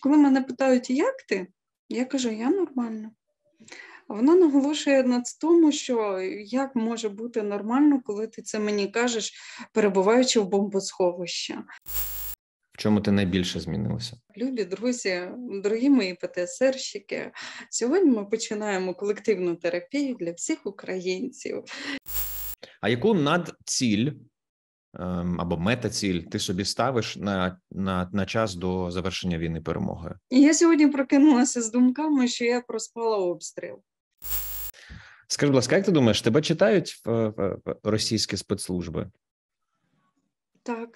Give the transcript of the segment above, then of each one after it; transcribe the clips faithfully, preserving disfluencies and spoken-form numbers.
коли мене питають, як ти, я кажу, я нормально. А вона наголошує на тому, що як може бути нормально, коли ти це мені кажеш, перебуваючи в бомбосховищі. В чому ти найбільше змінилася? Любі друзі, дорогі мої ПТСРщики, сьогодні ми починаємо колективну терапію для всіх українців. А яку надціль або метаціль ти собі ставиш на, на, на час до завершення війни перемогою? Я сьогодні прокинулася з думками, що я проспала обстріл. Скажи, будь ласка, як ти думаєш, тебе читають в, в, в російські спецслужби? Так.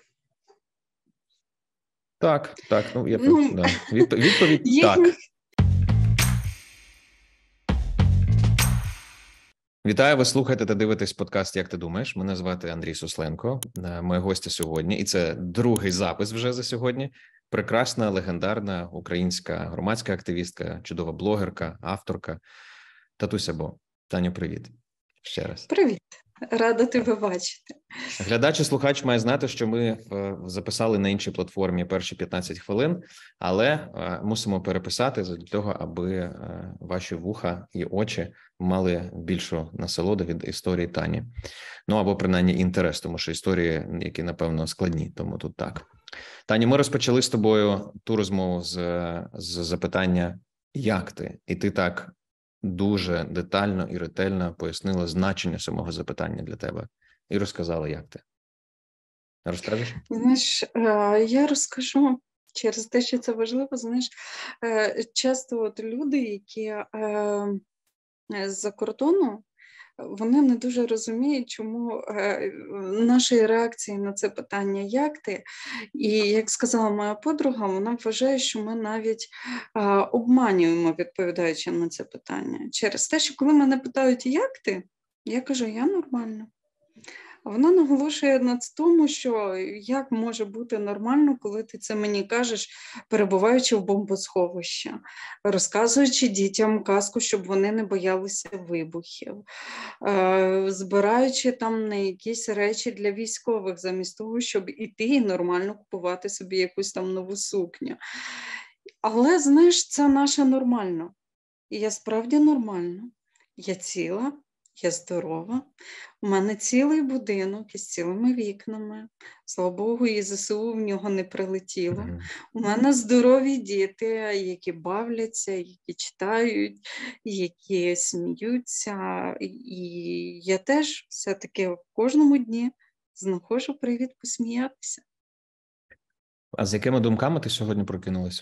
Так, так, ну, я, ну да. Відп... відповідь їх... так. Вітаю, ви слухаєте та дивитесь подкаст «Як ти думаєш?». Мене звати Андрій Сусленко, моя гостя сьогодні, і це другий запис вже за сьогодні. Прекрасна, легендарна українська громадська активістка, чудова блогерка, авторка Татуся Бо. Таню, привіт. Ще раз. Привіт. Рада тебе бачити. Глядач і слухач має знати, що ми записали на іншій платформі перші п'ятнадцять хвилин, але мусимо переписати для того, аби ваші вуха і очі мали більшу насолоду від історії Тані. Ну, або принаймні інтерес, тому що історії, які, напевно, складні, тому тут так. Тані, ми розпочали з тобою ту розмову з, з запитання «Як ти?». І ти так дуже детально і ретельно пояснила значення самого запитання для тебе і розказала, як ти. Розкажеш? Знаєш, я розкажу через те, що це важливо. Знаєш, часто от люди, які з-за кордону, вони не дуже розуміють, чому наші реакції на це питання «як ти?». І, як сказала моя подруга, вона вважає, що ми навіть обманюємо, відповідаючи на це питання. Через те, що коли мене питають «як ти?», я кажу «я нормально». Вона наголошує на тому, що як може бути нормально, коли ти це мені кажеш, перебуваючи в бомбосховищі, розказуючи дітям казку, щоб вони не боялися вибухів, збираючи там на якісь речі для військових, замість того, щоб іти і нормально купувати собі якусь там нову сукню. Але, знаєш, це наше нормально. І я справді нормально. Я ціла. Я здорова, у мене цілий будинок із цілими вікнами, слава Богу, і ЗСУ в нього не прилетіло. Mm-hmm. У мене здорові діти, які бавляться, які читають, які сміються, і я теж все-таки в кожному дні знаходжу привід посміятися. А з якими думками ти сьогодні прокинулась?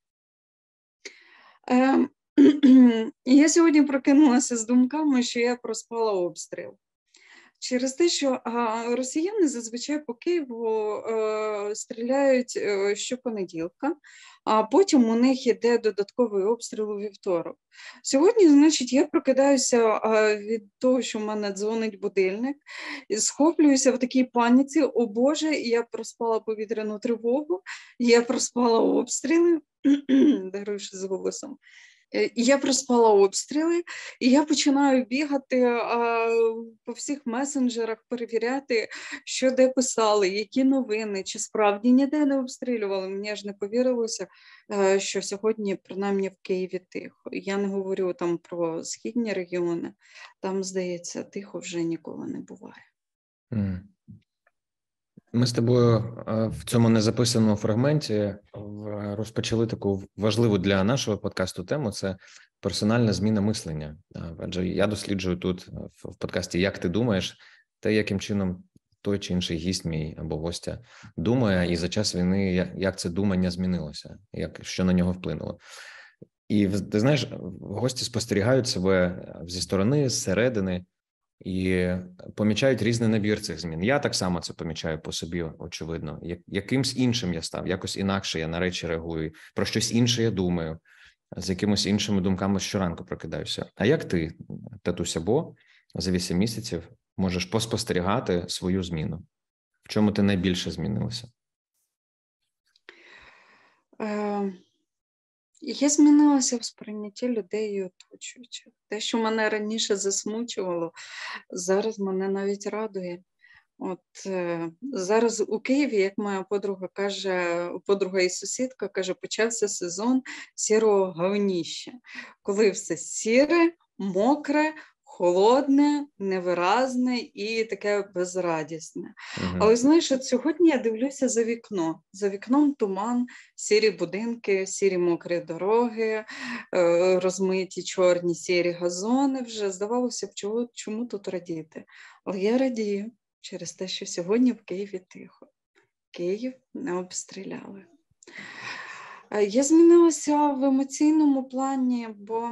Е- Я сьогодні прокинулася з думками, що я проспала обстріл. Через те, що а, росіяни зазвичай по Києву е, стріляють е, щопонеділка, а потім у них йде додатковий обстріл у вівторок. Сьогодні, значить, я прокидаюся а, від того, що в мене дзвонить будильник, і схоплююся в такій паніці: о Боже, я проспала повітряну тривогу, я проспала обстріли, даруючи з голосом. Я проспала обстріли, і я починаю бігати а, по всіх месенджерах, перевіряти, що де писали, які новини, чи справді ніде не обстрілювали. Мені ж не повірилося, а, що сьогодні, принаймні, в Києві тихо. Я не говорю там про східні регіони, там, здається, тихо вже ніколи не буває. Mm. Ми з тобою в цьому незаписаному фрагменті розпочали таку важливу для нашого подкасту тему – це персональна зміна мислення. Адже я досліджую тут в подкасті «Як ти думаєш?», те, яким чином той чи інший гість мій або гостя думає, і за час війни, як це думання змінилося, як, що на нього вплинуло. І ти знаєш, гості спостерігають себе зі сторони, зсередини, і помічають різний набір цих змін. Я так само це помічаю по собі, очевидно. Якимсь іншим я став, якось інакше я на речі реагую, про щось інше я думаю, з якимось іншими думками щоранку прокидаюся. А як ти, Татуся Бо, за вісім місяців можеш поспостерігати свою зміну? В чому ти найбільше змінилася? Е... Я змінилася в сприйнятті людей і оточуючих. Те, що мене раніше засмучувало, зараз мене навіть радує. От е, зараз у Києві, як моя подруга каже, подруга і сусідка каже, почався сезон сірого говніща, коли все сіре, мокре, холодне, невиразне і таке безрадісне. Угу. Але знаєш, от сьогодні я дивлюся за вікно. За вікном туман, сірі будинки, сірі мокрі дороги, е, розмиті чорні сірі газони вже. Здавалося б, чому, чому тут радіти? Але я радію через те, що сьогодні в Києві тихо. Київ не обстріляли. Я змінилася в емоційному плані, бо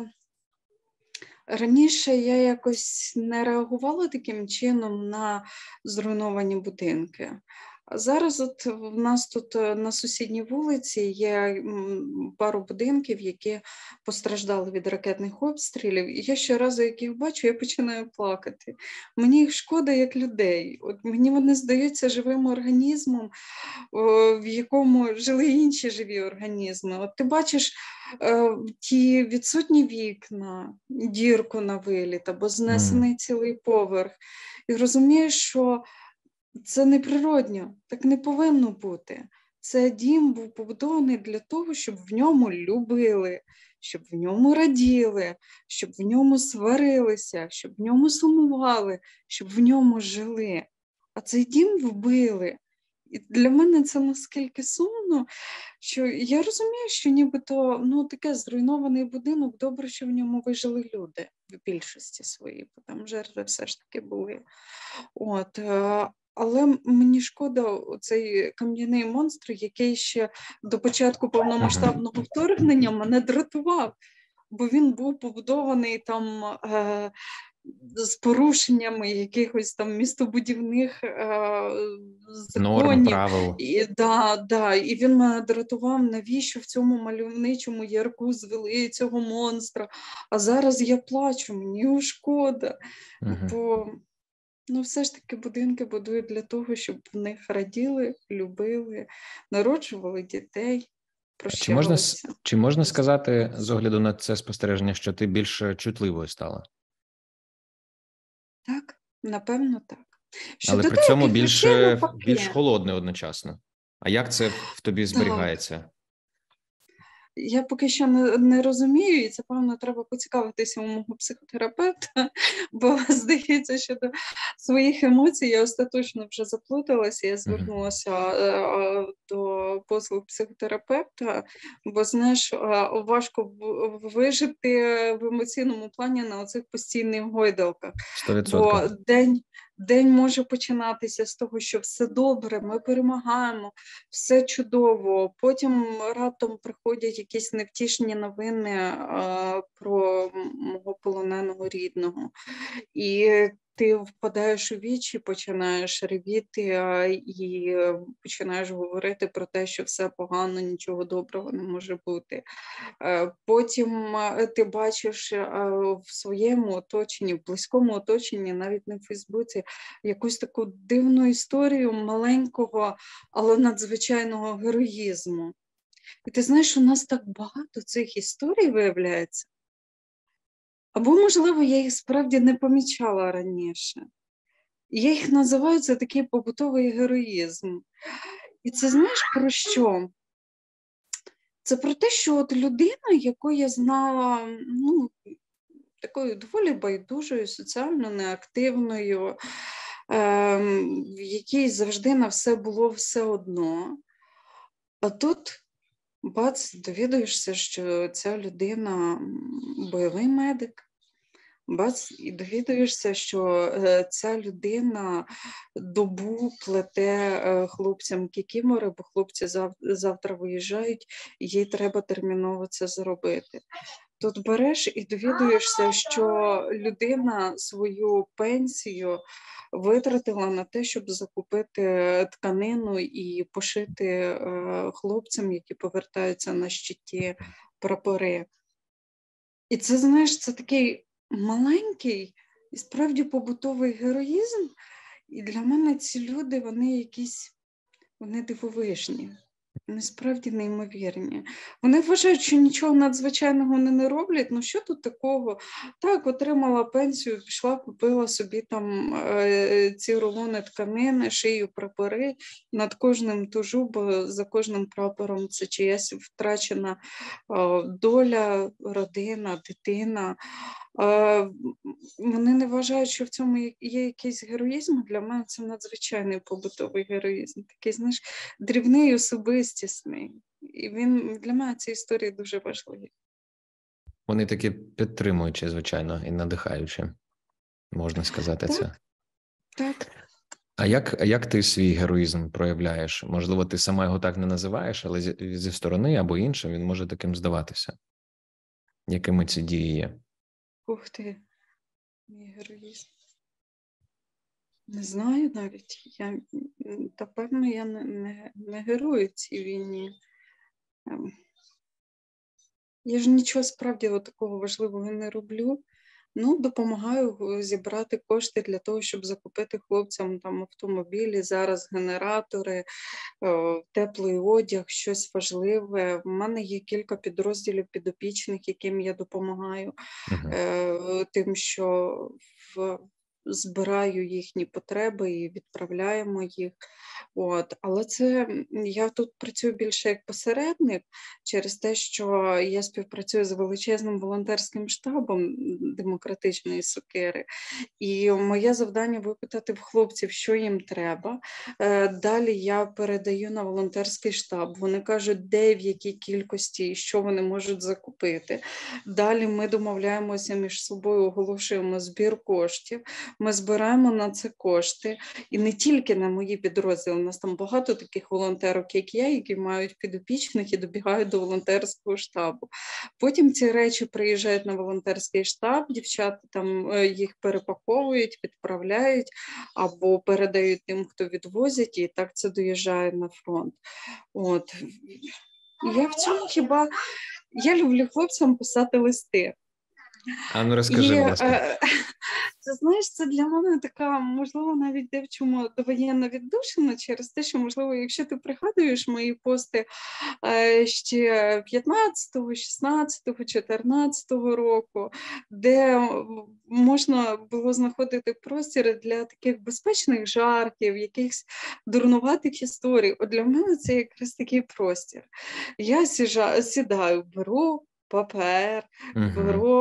раніше я якось не реагувала таким чином на зруйновані будинки. А зараз от в нас тут на сусідній вулиці є пару будинків, які постраждали від ракетних обстрілів. І я щоразу, як їх бачу, я починаю плакати. Мені їх шкода як людей. От мені вони здаються живим організмом, в якому жили інші живі організми. От ти бачиш е, ті відсутні вікна, дірку на виліт або знесений mm. цілий поверх. І розумієш, що це неприродно, так не повинно бути. Це дім був побудований для того, щоб в ньому любили, щоб в ньому раділи, щоб в ньому сварилися, щоб в ньому сумували, щоб в ньому жили. А цей дім вбили. І для мене це наскільки сумно, що я розумію, що нібито ну, таке зруйнований будинок, добре, що в ньому вижили люди в більшості своїй, бо там жертви все ж таки були. От, але мені шкода цей кам'яний монстр, який ще до початку повномасштабного вторгнення мене дратував, бо він був побудований там е, з порушеннями якихось там містобудівних е, законів. Норм, правил. І, да, да, і він мене дратував, навіщо в цьому мальовничому ярку звели цього монстра. А зараз я плачу, мені його шкода, угу. бо ну, все ж таки будинки будують для того, щоб в них раділи, любили, народжували дітей, чи можна, прощалися. чи можна сказати, з огляду на це спостереження, що ти більш чутливою стала? Так, напевно, так. Що Але при цьому більш, більш холодною одночасно. А як це в тобі зберігається? Так. Я поки що не, не розумію, і це, певно, треба поцікавитися у мого психотерапевта, бо здається, що до своїх емоцій я остаточно вже заплуталася, я звернулася mm-hmm. до послуг психотерапевта, бо, знаєш, важко вижити в емоційному плані на оцих постійних гойдалках. сто відсотків. Бо день... День може починатися з того, що все добре, ми перемагаємо, все чудово. Потім раптом приходять якісь невтішні новини а, про мого полоненого рідного. І ти впадаєш у вічі, починаєш ревіти а, і починаєш говорити про те, що все погано, нічого доброго не може бути. А, потім а, ти бачиш а, в своєму оточенні, в близькому оточенні, навіть не в Фейсбуці, якусь таку дивну історію маленького, але надзвичайного героїзму. І ти знаєш, у нас так багато цих історій виявляється. Або, можливо, я їх справді не помічала раніше. Я їх називаю, це такий побутовий героїзм. І це знаєш про що? Це про те, що от людина, яку я знала, ну, такою доволі байдужою, соціально неактивною, ем, в якій завжди на все було все одно. А тут, бац, довідуєшся, що ця людина бойовий медик. Бац, і довідуєшся, що ця людина добу плете хлопцям кікімори, бо хлопці завтра виїжджають, і їй треба терміново це зробити. Тут береш і довідуєшся, що людина свою пенсію витратила на те, щоб закупити тканину і пошити хлопцям, які повертаються на щиті, прапори. І це, знаєш, це такий маленький і справді побутовий героїзм. І для мене ці люди, вони якісь, вони дивовижні. насправді неймовірні. Вони вважають, що нічого надзвичайного вони не роблять. Ну що тут такого? Так, отримала пенсію, пішла, купила собі там е, ці рулони тканини, шию прапори, над кожним тужу, бо за кожним прапором це чиясь втрачена е, доля, родина, дитина. Е, вони не вважають, що в цьому є якийсь героїзм. Для мене це надзвичайний побутовий героїзм. Такий, знаєш, дрібний, особистісний. І він для мене ці історії дуже важливі. Вони такі підтримуючі, звичайно, і надихаючі, можна сказати так, це. Так. А як, як ти свій героїзм проявляєш? Можливо, ти сама його так не називаєш, але зі, зі сторони або іншим він може таким здаватися. Якими ці дії є? Ух ти, мій героїзм. Не знаю навіть. Я, та певно, я не, не, не герой цій війні. Я ж нічого справді такого важливого не роблю. Ну, допомагаю зібрати кошти для того, щоб закупити хлопцям там автомобілі, зараз генератори, теплий одяг, щось важливе. У мене є кілька підрозділів підопічних, яким я допомагаю, uh-huh. тим, що в збираю їхні потреби і відправляємо їх. От. Але це я тут працюю більше як посередник через те, що я співпрацюю з величезним волонтерським штабом Демократичної Сокири. І моє завдання випитати в хлопців, що їм треба. Далі я передаю на волонтерський штаб. Вони кажуть, де, в якій кількості і що вони можуть закупити. Далі ми домовляємося між собою, оголошуємо збір коштів. Ми збираємо на це кошти. І не тільки на мої підрозділи. У нас там багато таких волонтерок, як я, які мають підопічних і добігають до волонтерського штабу. Потім ці речі приїжджають на волонтерський штаб, дівчата там їх перепаковують, відправляють або передають тим, хто відвозять, і так це доїжджає на фронт. От. Я в цьому хіба... Я люблю хлопцям писати листи. А ну розкажи, будь ласка. Це, знаєш, це для мене така, можливо, навіть де в чому довоєнна віддушина через те, що, можливо, якщо ти пригадуєш мої пости ще п'ятнадцятого, шістнадцятого, чотирнадцятого року, де можна було знаходити простір для таких безпечних жартів, якихось дурнуватих історій. От для мене це якраз такий простір. Я сідаю, беру папер, uh-huh. беру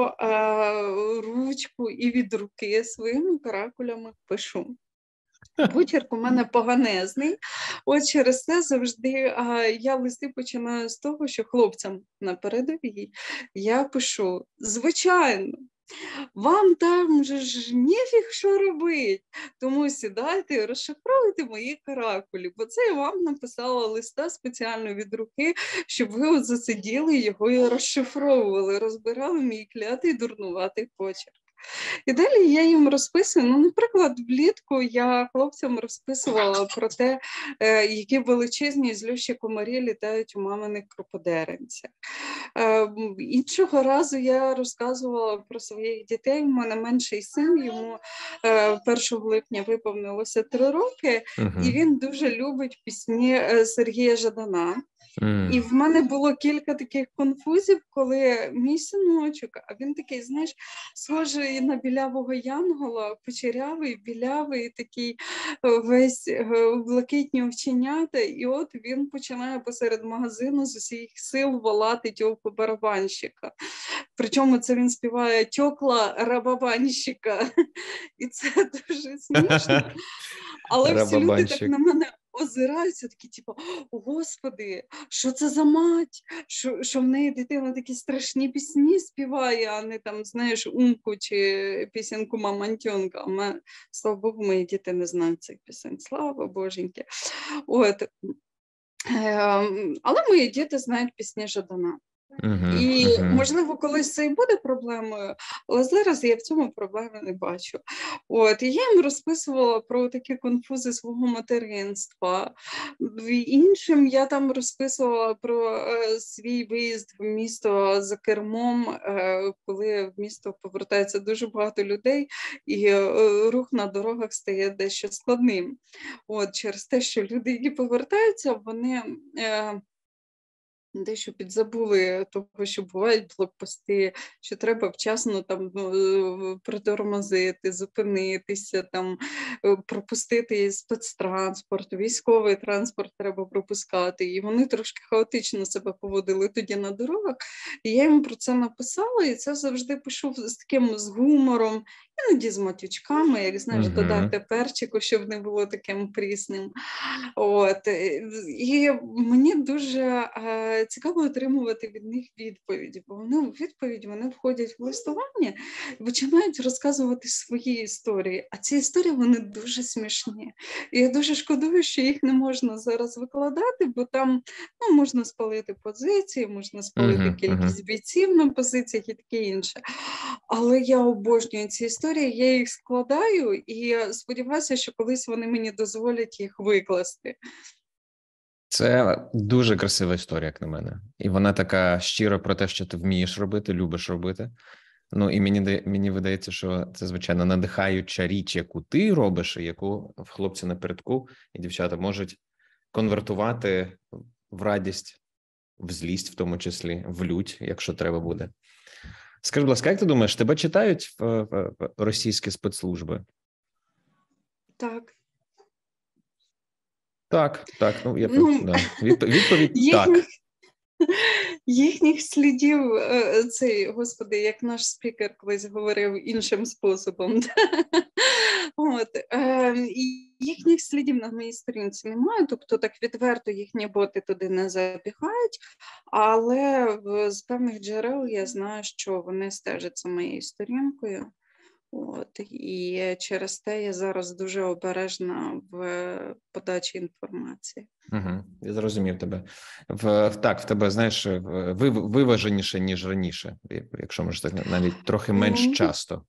е, ручку і від руки своїми каракулями пишу. Почерк у мене поганезний. От через це завжди е, я листи починаю з того, що хлопцям на передовій я пишу, звичайно, вам там же ж нефіг що робити, тому сідайте і розшифровуйте мої каракулі, бо це я вам написала листа спеціально від руки, щоб ви от засиділи його і розшифровували, розбирали мій клятий дурнуватий почерк. І далі я їм розписую, ну, наприклад, влітку я хлопцям розписувала про те, е, які величезні злющі комарі літають у маминих кроподеренцях. Е, іншого разу я розказувала про своїх дітей, у мене менший син, йому е, першого липня виповнилося три роки, uh-huh. і він дуже любить пісні Сергія Жадана. Mm. І в мене було кілька таких конфузів, коли мій синочок, а він такий, знаєш, схожий на білявого янгола, кучерявий, білявий, такий весь блакитні овченята, і от він починає посеред магазину з усіх сил волати тьолку барабанщика. Причому це він співає «Тьокла рабабанщика». І це дуже смішно. Але всі люди так на мене озираються, такі, типу, о, Господи, що це за мать? Що, що в неї дитина такі страшні пісні співає, а не там, знаєш, умку чи пісеньку мамантьонка. А ми, слава Богу, мої діти не знають цих пісень. Слава Боженьки. От. Але мої діти знають пісні Жадана. Угу, І, угу. можливо, колись це і буде проблемою, але зараз я в цьому проблеми не бачу. От, і я їм розписувала про такі конфузи свого материнства. Іншим я там розписувала про е, свій виїзд в місто за кермом, е, коли в місто повертається дуже багато людей, і е, рух на дорогах стає дещо складним. От, через те, що люди, які повертаються, вони... Е, дещо підзабули того, що бувають блокпости, що треба вчасно там притормозити, зупинитися, там пропустити спецтранспорт, військовий транспорт треба пропускати. І вони трошки хаотично себе поводили тоді на дорогах. І я їм про це написала, і це завжди пишу з таким з гумором, іноді з матючками, як знаєш, Угу. додати перчику, щоб не було таким прісним. От. І мені дуже е, цікаво отримувати від них відповіді, бо вони у відповідь вони входять в листування і починають розказувати свої історії. А ці історії, вони дуже смішні. І я дуже шкодую, що їх не можна зараз викладати, бо там ну, можна спалити позиції, можна спалити Угу, кількість угу. бійців на позиціях і таке інше. Але я обожнюю ці історії, я їх складаю і сподіваюся, що колись вони мені дозволять їх викласти. Це дуже красива історія, як на мене. І вона така щира про те, що ти вмієш робити, любиш робити. Ну, і мені, мені видається, що це, звичайно, надихаюча річ, яку ти робиш, і яку хлопці напередку і дівчата можуть конвертувати в радість, в злість, в тому числі, в лють, якщо треба буде. Скажи, будь ласка, як ти думаєш, тебе читають в, в, в російські спецслужби? Так. Так, так, ну, я Ну, да. Відповідь їхніх, так. Їхніх слідів, цей, господи, як наш спікер колись говорив іншим способом. От, е, їхніх слідів на моїй сторінці немає, тобто так відверто їхні боти туди не забігають, але з певних джерел я знаю, що вони стежать за моєю сторінкою. От, і через те я зараз дуже обережна в подачі інформації. Угу, я зрозумів тебе. В, так, в тебе, знаєш, виваженіше, ніж раніше, якщо можна так, навіть трохи менш часто.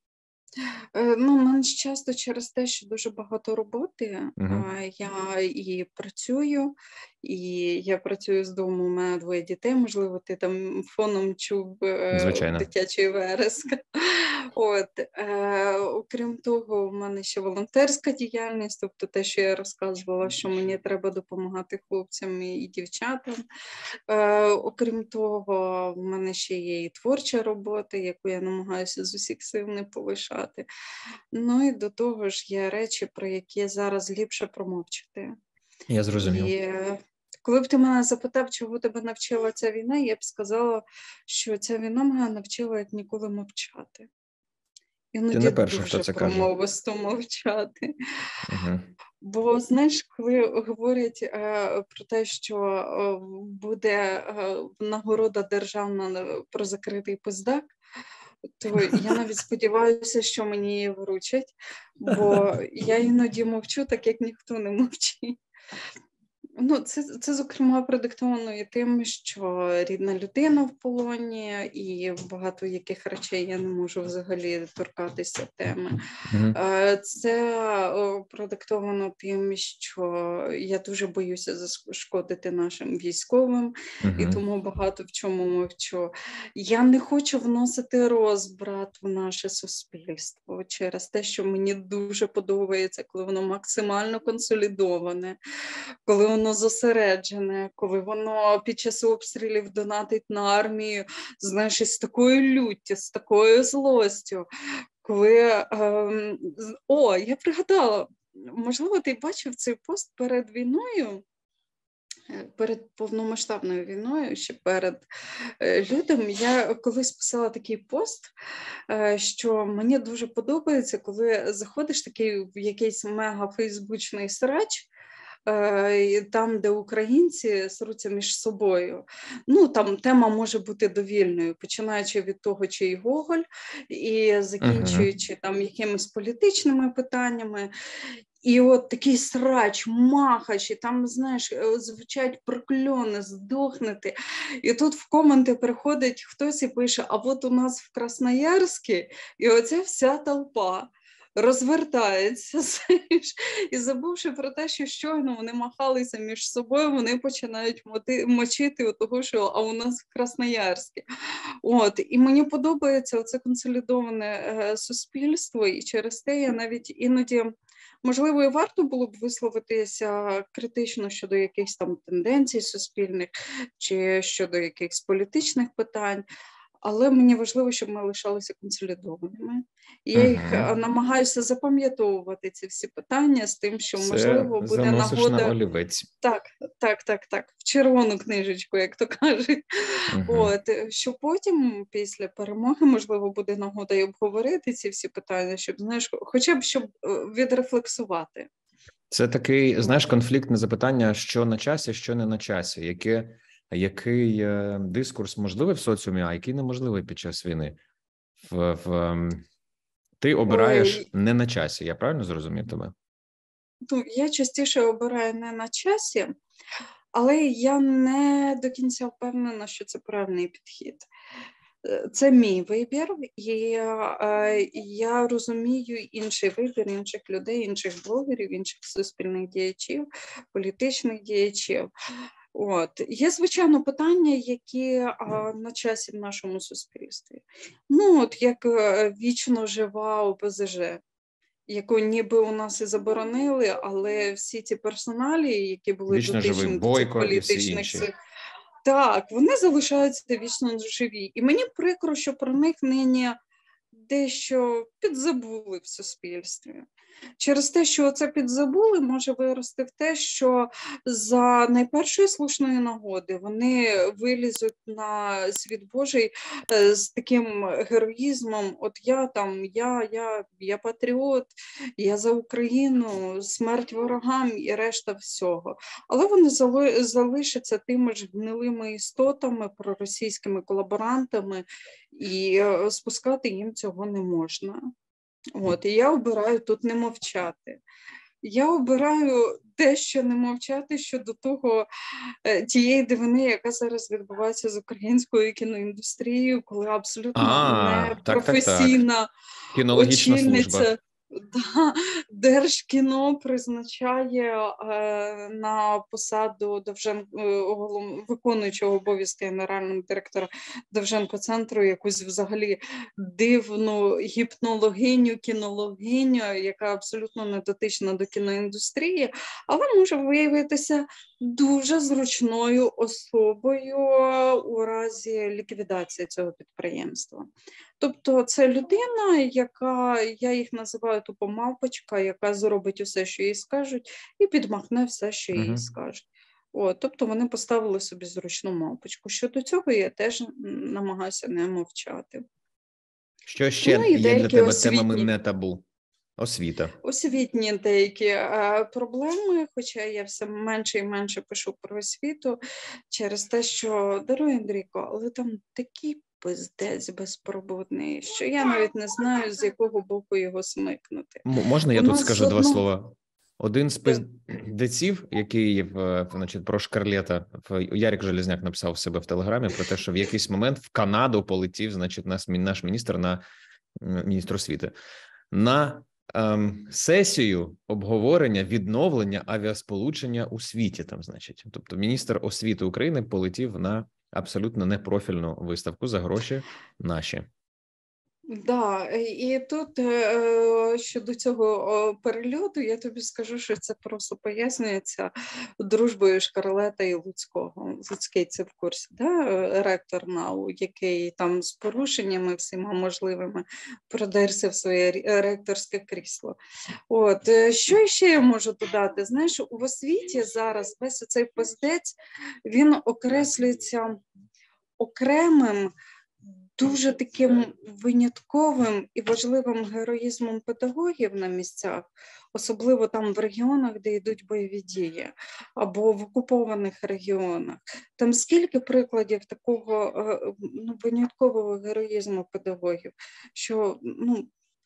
Ну, менш часто через те, що дуже багато роботи. Угу. Я і працюю, і я працюю з дому, у мене двоє дітей, можливо, ти там фоном чув Звичайно. дитячий вереск. От, е, окрім того, в мене ще волонтерська діяльність, тобто те, що я розказувала, що мені треба допомагати хлопцям і, і дівчатам. Е, окрім того, в мене ще є і творча робота, яку я намагаюся з усіх сил не полишати. Ну і до того ж є речі, про які зараз ліпше промовчати. Я зрозумів. І коли б ти мене запитав, чого тебе навчила ця війна, я б сказала, що ця війна мене навчила як ніколи мовчати. Іноді ти не перший, дуже хто це каже. промовисто мовчати. Угу. Бо, знаєш, коли говорять е, про те, що е, буде е, нагорода державна про закритий пиздак, то я навіть сподіваюся, що мені її вручать, бо я іноді мовчу, так як ніхто не мовчить. Ну, це, це, зокрема, продиктовано і тим, що рідна людина в полоні, і багато яких речей я не можу взагалі торкатися теми. Mm-hmm. Це продиктовано тим, що я дуже боюся зашкодити нашим військовим, mm-hmm. і тому багато в чому мовчу. Я не хочу вносити розбрат в наше суспільство через те, що мені дуже подобається, коли воно максимально консолідоване, коли воно воно зосереджене, коли воно під час обстрілів донатить на армію, знаєш, із такою люттю, з такою злостю, коли, ем, о, я пригадала, можливо, ти бачив цей пост перед війною, перед повномасштабною війною, ще перед лютим, я колись писала такий пост, що мені дуже подобається, коли заходиш такий в якийсь мега-фейсбучний срач, там, де українці сруться між собою. Ну, там тема може бути довільною, починаючи від того, чий Гоголь, і закінчуючи uh-huh. там якимись політичними питаннями. І от такий срач, махач, і там, знаєш, звучать прокльони, здохнете. І тут в коменти приходить хтось і пише, а от у нас в Красноярську, і оця вся толпа розвертається, знаєш, і забувши про те, що щойно вони махалися між собою, вони починають моти, мочити от того, що а у нас в Красноярську. От, і мені подобається оце консолідоване е, суспільство, і через те я навіть іноді, можливо, і варто було б висловитися критично щодо якихось там тенденцій суспільних, чи щодо якихось політичних питань, але мені важливо, щоб ми лишалися консолідованими. І я їх Угу. намагаюся запам'ятовувати ці всі питання з тим, що, Це можливо, буде заносиш нагода... на олівець. Так, так, так, так, в червону книжечку, як то кажуть. Угу. От, що потім, після перемоги, можливо, буде нагода і обговорити ці всі питання, щоб, знаєш, хоча б, щоб відрефлексувати. Це такий, знаєш, конфліктне запитання, що на часі, що не на часі. Яке, який е, дискурс можливий в соціумі, а який неможливий під час війни? В, в, ти обираєш Ой. не на часі, я правильно зрозумів тебе? Ну, я частіше обираю не на часі, але я не до кінця впевнена, що це правильний підхід. Це мій вибір, і е, я розумію інший вибір інших людей, інших блогерів, інших суспільних діячів, політичних діячів. От. Є, звичайно, питання, які а, на часі в нашому суспільстві. Ну, от як вічно жива О Пе Зе Же, яку ніби у нас і заборонили, але всі ці персоналії, які були Вічно дотичні живий до цих Бойко і всі політичних інші. сил, так, вони залишаються вічно живі. І мені прикро, що про них нині дещо підзабули в суспільстві. Через те, що це підзабули, може вирости в те, що за найпершої слушної нагоди вони вилізуть на світ Божий з таким героїзмом: от я там, я, я, я патріот, я за Україну, смерть ворогам і решта всього. Але вони залишаться тими ж гнилими істотами, проросійськими колаборантами, і спускати їм цього не можна. От, і я обираю тут не мовчати. Я обираю дещо не мовчати щодо того, тієї дивини, яка зараз відбувається з українською кіноіндустрією, коли абсолютно непрофесійна кінологічна служба. Да, Держкіно призначає е, на посаду Довжен... виконуючого обов'язки генерального директора Довженко-центру якусь взагалі дивну гіпнологиню, кінологиню, яка абсолютно не дотична до кіноіндустрії, але може виявитися дуже зручною особою у разі ліквідації цього підприємства. Тобто це людина, яка, я їх називаю тупо мавпочка, яка зробить усе, що їй скажуть, і підмахне все, що їй uh-huh. скажуть. О, тобто вони поставили собі зручну мавпочку. Щодо цього я теж намагаюся не мовчати. Що ще ну, є для тебе освітні темами не табу? Освіта. Освітні деякі е, проблеми, хоча я все менше і менше пишу про освіту через те, що, даруй, Андрійко, але там такі пиздець безпробудний, що я навіть не знаю, з якого боку його смикнути. М- можна я У тут скажу одно... два слова? Один з пиздеців, який значить, про Шкарлета, Ярик Железняк написав в себе в Телеграмі про те, що в якийсь момент в Канаду полетів, значить, наш, наш міністр, на міністр освіти, на ем, сесію обговорення відновлення авіасполучення у світі. Там, значить, тобто міністр освіти України полетів на абсолютно непрофільну виставку за гроші наші. Да, і тут е, щодо цього перельоту, я тобі скажу, що це просто пояснюється дружбою Шкарлета і Луцького. Луцький це в курсі, да? Ректор НАУ, який там з порушеннями всіма можливими продерся в своє ректорське крісло. От, що ще я можу додати? Знаєш, у освіті зараз весь цей пиздець, він окреслюється окремим, дуже таким винятковим і важливим героїзмом педагогів на місцях, особливо там в регіонах, де йдуть бойові дії, або в окупованих регіонах. Там скільки прикладів такого ну, виняткового героїзму педагогів, що ну,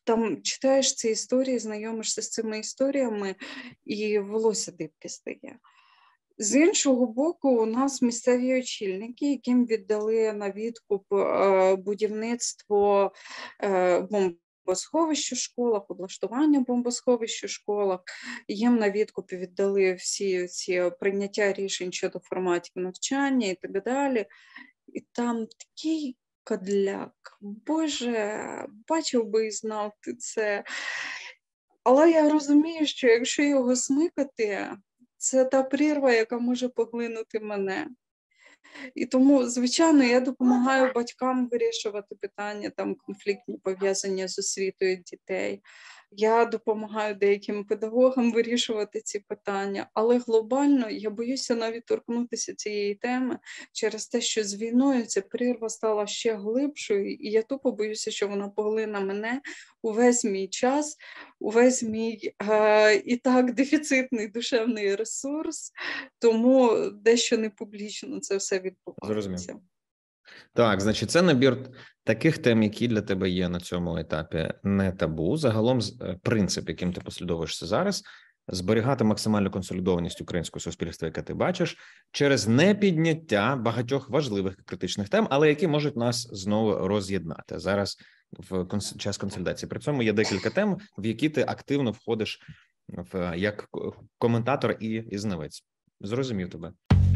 там читаєш ці історії, знайомишся з цими історіями, і волосся дибки стає. З іншого боку, у нас місцеві очільники, яким віддали на відкуп будівництво бомбосховищ у школах, облаштування бомбосховищ у школах, їм на відкуп віддали всі ці прийняття рішень щодо форматів навчання і так далі. І там такий кадляк. Боже, бачив би і знав ти це. Але я розумію, що якщо його смикати, це та прірва, яка може поглинути мене. І тому, звичайно, я допомагаю батькам вирішувати питання там конфліктні, пов'язані з освітою дітей. Я допомагаю деяким педагогам вирішувати ці питання, але глобально я боюся навіть торкнутися цієї теми через те, що з війною ця прірва стала ще глибшою, і я тупо боюся, що вона поглине мене, увесь мій час, увесь мій е, і так дефіцитний душевний ресурс, тому дещо не публічно це все відбувається. Зрозуміло. Так, значить, це набір таких тем, які для тебе є на цьому етапі не табу. Загалом принцип, яким ти послідовуєшся зараз, зберігати максимальну консолідованість українського суспільства, яке ти бачиш, через непідняття багатьох важливих і критичних тем, але які можуть нас знову роз'єднати зараз в час консолідації. При цьому є декілька тем, в які ти активно входиш в як коментатор і, і знавець. Зрозумів тебе.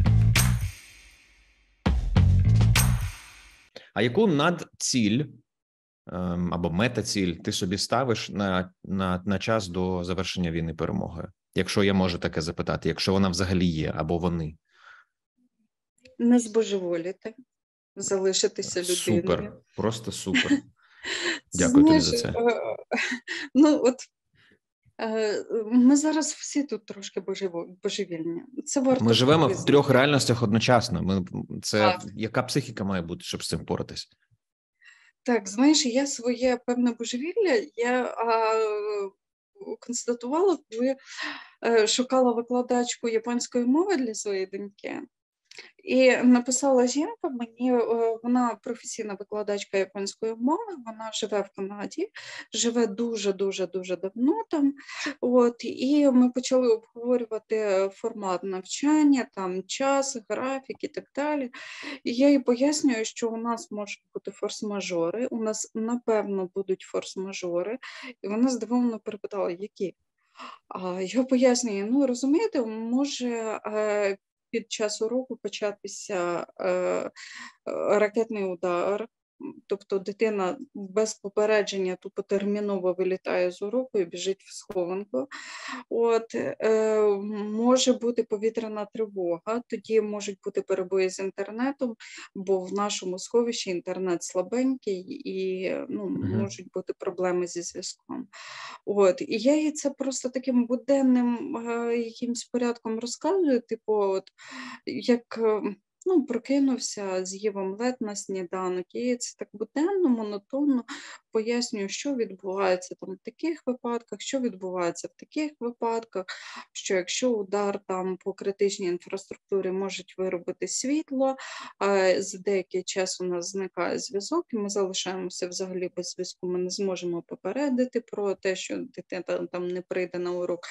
А яку надціль або метаціль ти собі ставиш на, на, на час до завершення війни перемогою? Якщо я можу таке запитати, якщо вона взагалі є, або вони? Не збожеволіти, залишитися людиною. Супер, просто супер. Дякую тобі за це. Ну, от, ми зараз всі тут трошки божевільні. Це варто ми живемо визнати. В трьох реальностях одночасно. Ми, це так. Яка психіка має бути, щоб з цим впоратись? Так, знаєш, я своє певне божевілля, я а, констатувала, коли а, шукала викладачку японської мови для своєї доньки. І написала жінка мені, вона професійна викладачка японської мови, вона живе в Канаді, живе дуже-дуже-дуже давно там. От, і ми почали обговорювати формат навчання, там час, графік і так далі. І я їй пояснюю, що у нас можуть бути форс-мажори, у нас, напевно, будуть форс-мажори. І вона здивовано перепитала, які? А я пояснюю, ну, розумієте, може під час уроку початися е, ракетний удар, тобто дитина без попередження тупо терміново вилітає з уроку і біжить в схованку. От, е, може бути повітряна тривога, тоді можуть бути перебої з інтернетом, бо в нашому сховищі інтернет слабенький і ну, uh-huh. можуть бути проблеми зі зв'язком. От, і я їй це просто таким буденним е, якимсь порядком розказую, типу, от, як ну, прокинувся, з'їв омлет на сніданок, і це так буденно, монотонно пояснюю, що відбувається там в таких випадках, що відбувається в таких випадках, що якщо удар там по критичній інфраструктурі можуть виробити світло, а за деякий час у нас зникає зв'язок, і ми залишаємося взагалі без зв'язку, ми не зможемо попередити про те, що дитина там не прийде на урок.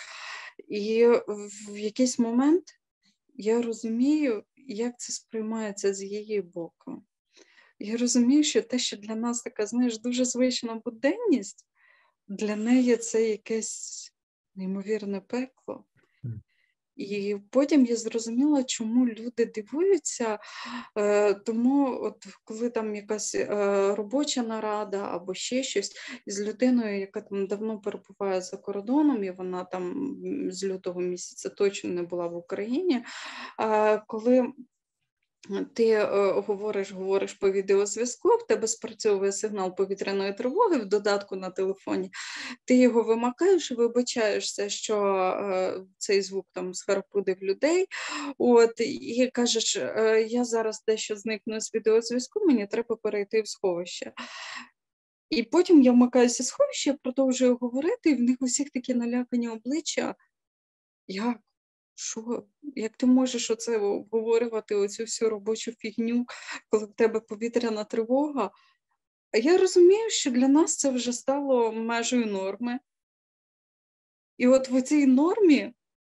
І в якийсь момент я розумію, як це сприймається з її боку. Я розумію, що те, що для нас така, знаєш, дуже звична буденність, для неї це якесь неймовірне пекло. І потім я зрозуміла, чому люди дивуються, тому от коли там якась робоча нарада або ще щось з людиною, яка там давно перебуває за кордоном, і вона там з лютого місяця точно не була в Україні, коли ти е, говориш, говориш по відеозв'язку, в тебе спрацьовує сигнал повітряної тривоги в додатку на телефоні, ти його вимикаєш і вибачаєшся, що е, цей звук там схарапудив людей, от, і кажеш, е, я зараз дещо зникну з відеозв'язку, мені треба перейти в сховище. І потім я вмикаюся в сховище, продовжую говорити, і в них усіх такі налякані обличчя. Як? Що? Як ти можеш оце обговорювати, оцю всю робочу фігню, коли в тебе повітряна тривога? я розумію, що для нас це вже стало межею норми. І от в цій нормі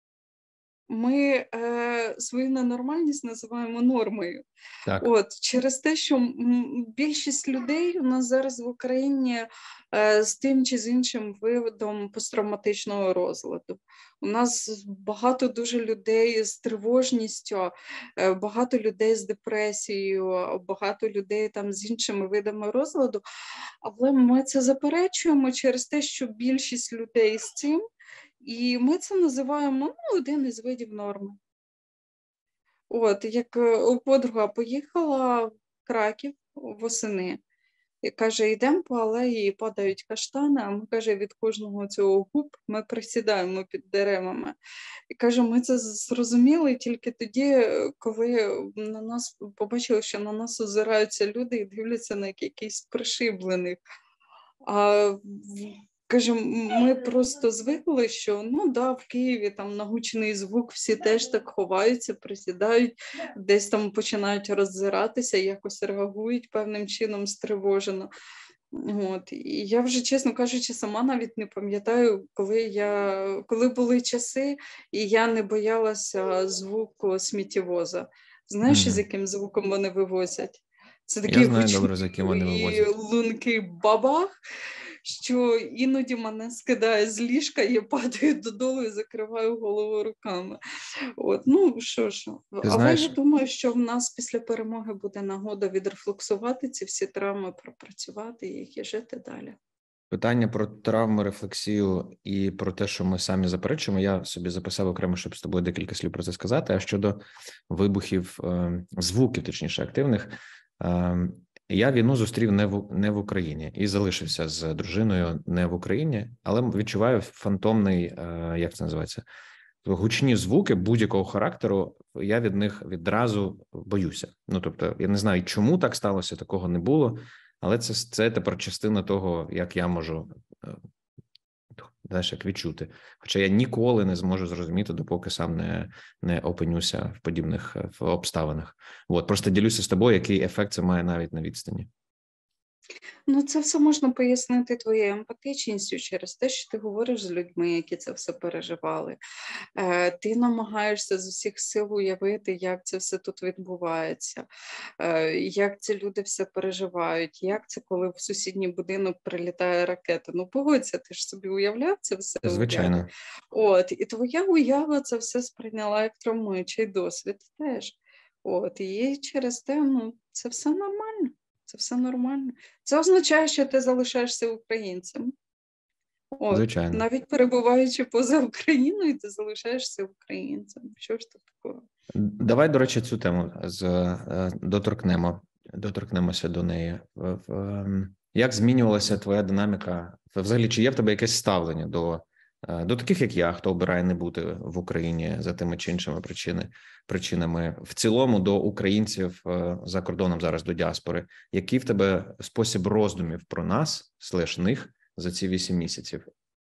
ми е, свою ненормальність називаємо нормою. Так. От, через те, що м, більшість людей у нас зараз в Україні е, з тим чи з іншим видом посттравматичного розладу. У нас багато дуже людей з тривожністю, е, багато людей з депресією, багато людей там з іншими видами розладу. Але ми це заперечуємо через те, що більшість людей з цим, і ми це називаємо ну, один із видів норми. От, як е, подруга поїхала в Краків восени і каже, йдемо по алеї, і падають каштани, а ми, каже, від кожного цього губ ми присідаємо під деревами. І каже, ми це зрозуміли тільки тоді, коли на нас побачили, що на нас озираються люди і дивляться на якихось пришиблених. А Каже, ми просто звикли, що ну да, в Києві там на гучний звук всі теж так ховаються, присідають, десь там починають роззиратися, якось реагують певним чином стривожено. От. І я вже, чесно кажучи, сама навіть не пам'ятаю, коли я, коли були часи, і я не боялася звуку сміттєвоза. Знаєш, Угу. з яким звуком вони вивозять? Це Я такий знаю добре, за яким вони гучний вивозять. лункий бабах, що іноді мене скидає з ліжка, я падаю додолу і закриваю голову руками. От, ну, що ж, Ти але я знаєш, думаю, що в нас після перемоги буде нагода відрефлексувати ці всі травми, пропрацювати їх і жити далі. питання про травму, рефлексію і про те, що ми самі заперечуємо, я собі записав окремо, щоб з тобою декілька слів про це сказати. А щодо вибухів, звуків, точніше, активних, я війну зустрів не в, не в Україні і залишився з дружиною не в Україні, але відчуваю фантомний, як це називається, гучні звуки будь-якого характеру, я від них відразу боюся. Ну, тобто, я не знаю, чому так сталося, такого не було, але це, це тепер частина того, як я можу, знаєш, як відчути. Хоча я ніколи не зможу зрозуміти, допоки сам не, не опинюся в подібних в обставинах. От, просто ділюся з тобою, який ефект це має навіть на відстані. Ну, це все можна пояснити твоєю емпатичністю через те, що ти говориш з людьми, які це все переживали. Е, ти намагаєшся з усіх сил уявити, як це все тут відбувається, е, як ці люди все переживають, як це, коли в сусідній будинок прилітає ракета. Ну, погодься, ти ж собі уявляв це все в уяві. Звичайно. От, і твоя уява це все сприйняла як травмуючий досвід теж. От, і через те, ну, це все нормально. Це все нормально. Це означає, що ти залишаєшся українцем. От, Звичайно. навіть перебуваючи поза Україною, ти залишаєшся українцем. Що ж тут такого? Давай, до речі, цю тему з, доторкнемо, доторкнемося до неї. Як змінювалася твоя динаміка? Взагалі, чи є в тебе якесь ставлення до, до таких, як я, хто обирає не бути в Україні за тими чи іншими причини, причинами, в цілому до українців за кордоном зараз, до діаспори? Який в тебе спосіб роздумів про нас, слеш них, за ці вісім місяців?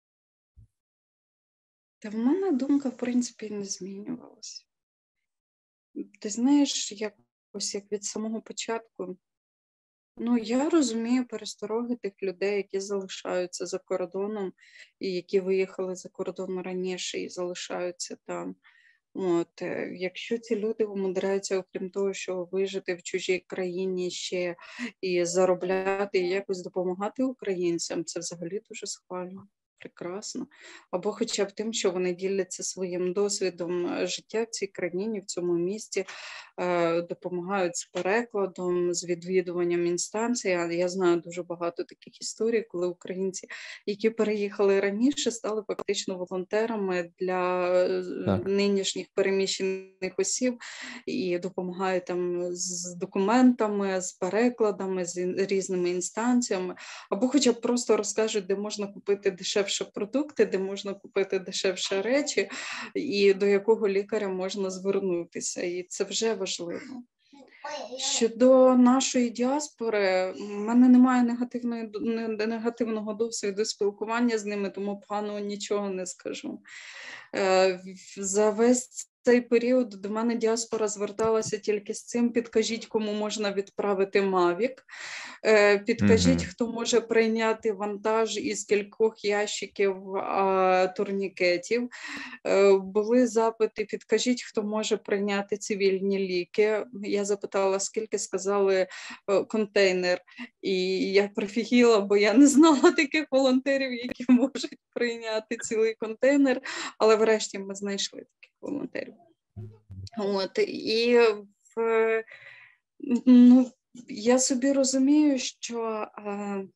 Та в мене думка, в принципі, не змінювалася. Ти знаєш, якось як від самого початку, ну, я розумію перестороги тих людей, які залишаються за кордоном і які виїхали за кордон раніше і залишаються там. От, якщо ці люди умудряються, окрім того, що вижити в чужій країні ще і заробляти, і якось допомагати українцям, це взагалі дуже схвально, прекрасно. Або хоча б тим, що вони діляться своїм досвідом життя в цій країні, в цьому місті, допомагають з перекладом, з відвідуванням інстанцій. Я знаю дуже багато таких історій, коли українці, які переїхали раніше, стали фактично волонтерами для так. нинішніх переміщених осіб і допомагають там з документами, з перекладами, з різними інстанціями, або хоча б просто розкажуть, де можна купити дешевші продукти, де можна купити дешевші речі і до якого лікаря можна звернутися. І це вже важливо. Щодо нашої діаспори, в мене немає негативної, негативного досвіду спілкування з ними, тому поганого нічого не скажу. За весь цей період до мене діаспора зверталася тільки з цим: підкажіть, кому можна відправити Мавік, підкажіть, Мгм. хто може прийняти вантаж із кількох ящиків а, турнікетів. Е, Були запити: підкажіть, хто може прийняти цивільні ліки. Я запитала, скільки, сказали е, контейнер. І я прифігіла, бо я не знала таких волонтерів, які можуть прийняти цілий контейнер, але врешті ми знайшли таких волонтерів. От, і в, ну, я собі розумію, що е,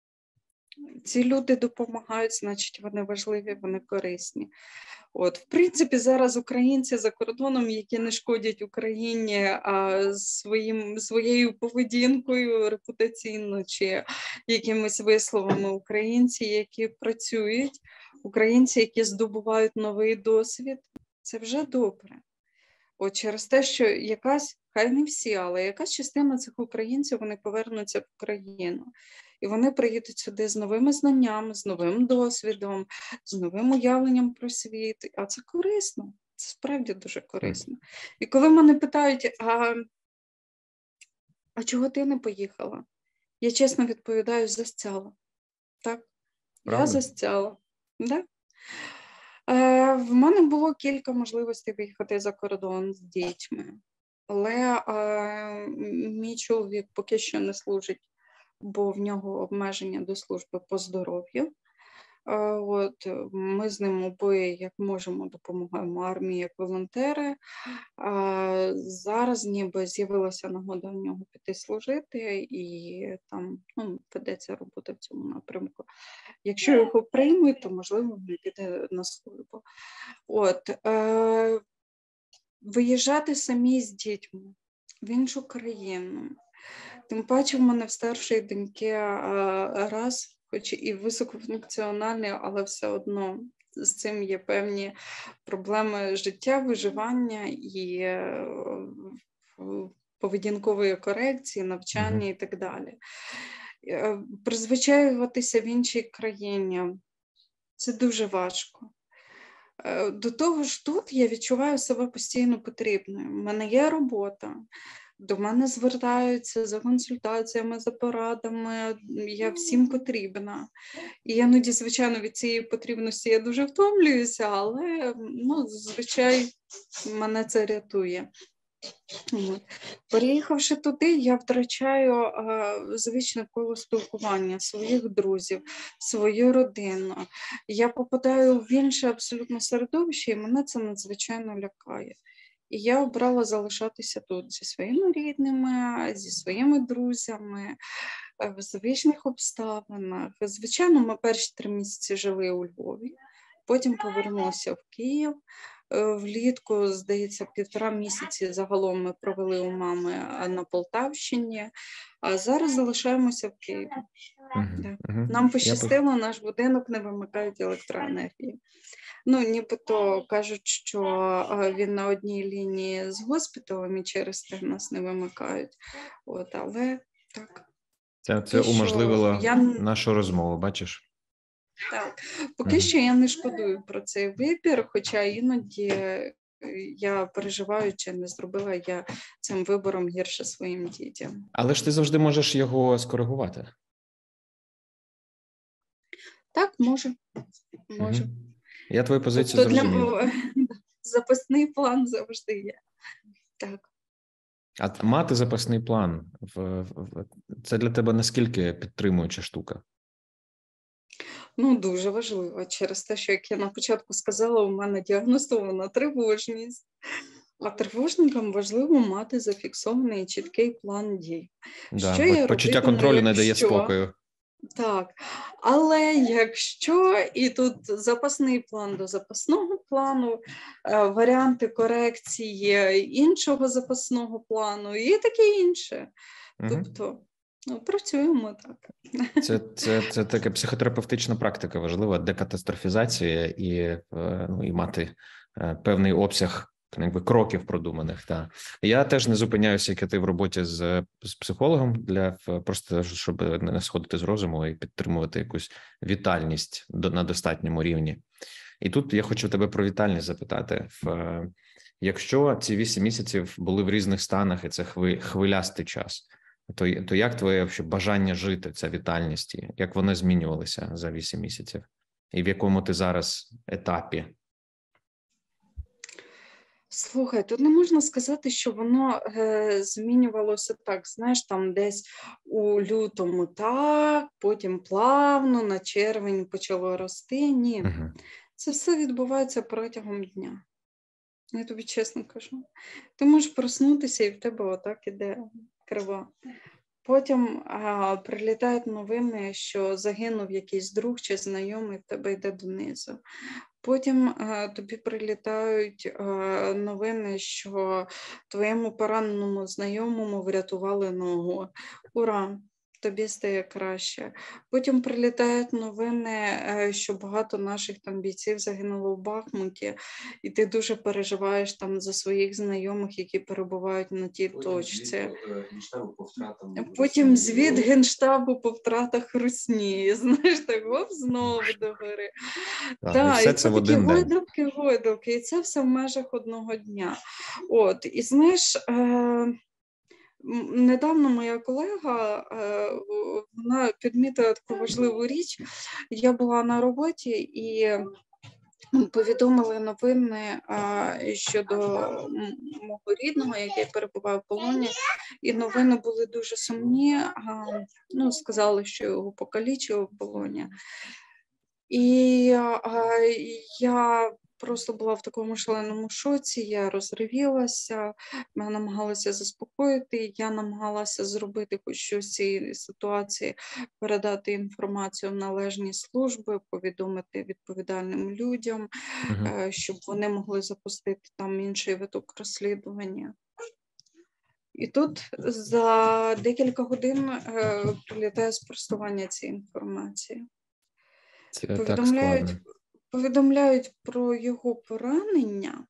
ці люди допомагають, значить вони важливі, вони корисні. От, в принципі, зараз українці за кордоном, які не шкодять Україні а своїм, своєю поведінкою репутаційно чи якимись висловами, українці, які працюють, українці, які здобувають новий досвід, це вже добре. От через те, що якась, хай не всі, але якась частина цих українців, вони повернуться в Україну. І вони приїдуть сюди з новими знаннями, з новим досвідом, з новим уявленням про світ. А це корисно, це справді дуже корисно. І коли мене питають, а, а чого ти не поїхала? Я чесно відповідаю: застяла. Так, Правда? я застяла. Да? Е, в мене було кілька можливостей виїхати за кордон з дітьми, але е, мій чоловік поки що не служить, бо в нього обмеження до служби по здоров'ю. Е, от, ми з ним обоє, як можемо, допомагаємо армії як волонтери. А зараз ніби з'явилася нагода в нього піти служити, і там ну, ведеться робота в цьому напрямку. Якщо його приймуть, то, можливо, він піде на службу. От, е, виїжджати самі з дітьми в іншу країну. Тим паче в мене в старшої доньки раз, хоч і високофункціональний, але все одно з цим є певні проблеми життя, виживання і е, поведінкової корекції, навчання і так далі. Е, Призвичаюватися в іншій країні – це дуже важко. Е, До того ж, тут я відчуваю себе постійно потрібною. У мене є робота, до мене звертаються за консультаціями, за порадами, я всім потрібна. І іноді, звичайно, від цієї потрібності я дуже втомлююся, але, ну, звичайно, мене це рятує. От. Переїхавши туди, я втрачаю а, звичне коло спілкування своїх друзів, свою родину. Я попадаю в інше абсолютно середовище, і мене це надзвичайно лякає. І я обрала залишатися тут зі своїми рідними, зі своїми друзями, в звичних обставинах. Звичайно, ми перші три місяці жили у Львові, потім повернулися в Київ. Влітку, здається, півтора місяці загалом ми провели у мами на Полтавщині, а зараз залишаємося в Києві. Угу, Да. угу. Нам пощастило, наш будинок не вимикають електроенергії. Ну, нібито кажуть, що він на одній лінії з госпіталем і через те нас не вимикають. От, але так. Це, це уможливило я... нашу розмову, бачиш? Так, поки mm-hmm. що я не шкодую про цей вибір, хоча іноді я переживаю, чи не зробила я цим вибором гірше своїм дітям. Але ж ти завжди можеш його скоригувати. Так, можу. Можу. Mm-hmm. Я твою позицію тобто зрозумів. Для... Запасний план завжди є. Так. А мати запасний план, це для тебе наскільки підтримуюча штука? Ну, дуже важливо. Через те, що, як я на початку сказала, у мене діагностована тривожність. А тривожникам важливо мати зафіксований і чіткий план дій. Да, що я почуття робитиму, контролю якщо... не дає спокою. Так, але якщо і тут запасний план до запасного плану, варіанти корекції іншого запасного плану і таке інше. Угу. Тобто, ну, працюємо так. Це, це, це така психотерапевтична практика важлива, декатастрофізація і, ну, і мати певний обсяг якби кроків продуманих. Та я теж не зупиняюся, як і ти в роботі з, з психологом, для просто щоб не сходити з розуму і підтримувати якусь вітальність до, на достатньому рівні. І тут я хочу тебе про вітальність запитати. В, Якщо ці вісім місяців були в різних станах, і це хви, хвилястий час, то, то як твоє бажання жити, ця вітальність, як вони змінювалися за вісім місяців? І в якому ти зараз етапі? Слухай, тут не можна сказати, що воно е, змінювалося так, знаєш, там десь у лютому так, потім плавно, на червень почало рости. Ні, Угу. це все відбувається протягом дня. Я тобі чесно кажу. Ти можеш проснутися і в тебе отак іде крива. Потім а, прилітають новини, що загинув якийсь друг чи знайомий, в тебе йде донизу. Потім а, тобі прилітають а, новини, що твоєму пораненому знайомому врятували ногу. Ура! Тобі стає краще. Потім прилітають новини, що багато наших там бійців загинуло в Бахмуті, і ти дуже переживаєш там за своїх знайомих, які перебувають на тій Потім точці. Звіт, Потім звіт Генштабу по втратах Русні. Знаєш, так, оп, знову догори. Так, да, і все і це це в такі один день. гойдалки, гойдалки, і це все в межах одного дня. От, і знаєш, е- недавно моя колега, вона підмітила таку важливу річ. Я була на роботі і повідомили новини щодо мого рідного, який перебував в полоні, і новини були дуже сумні. Ну, сказали, що його покалічили в полоні. І я просто була в такому шаленому шоці, я розривілася, я намагалася заспокоїти, я намагалася зробити хоч щось в цій ситуації, передати інформацію в належні служби, повідомити відповідальним людям, Угу. щоб вони могли запустити там інший виток розслідування. І тут за декілька годин прилітає спростування цієї інформації. Це Повідомляють, так повідомляють про його поранення,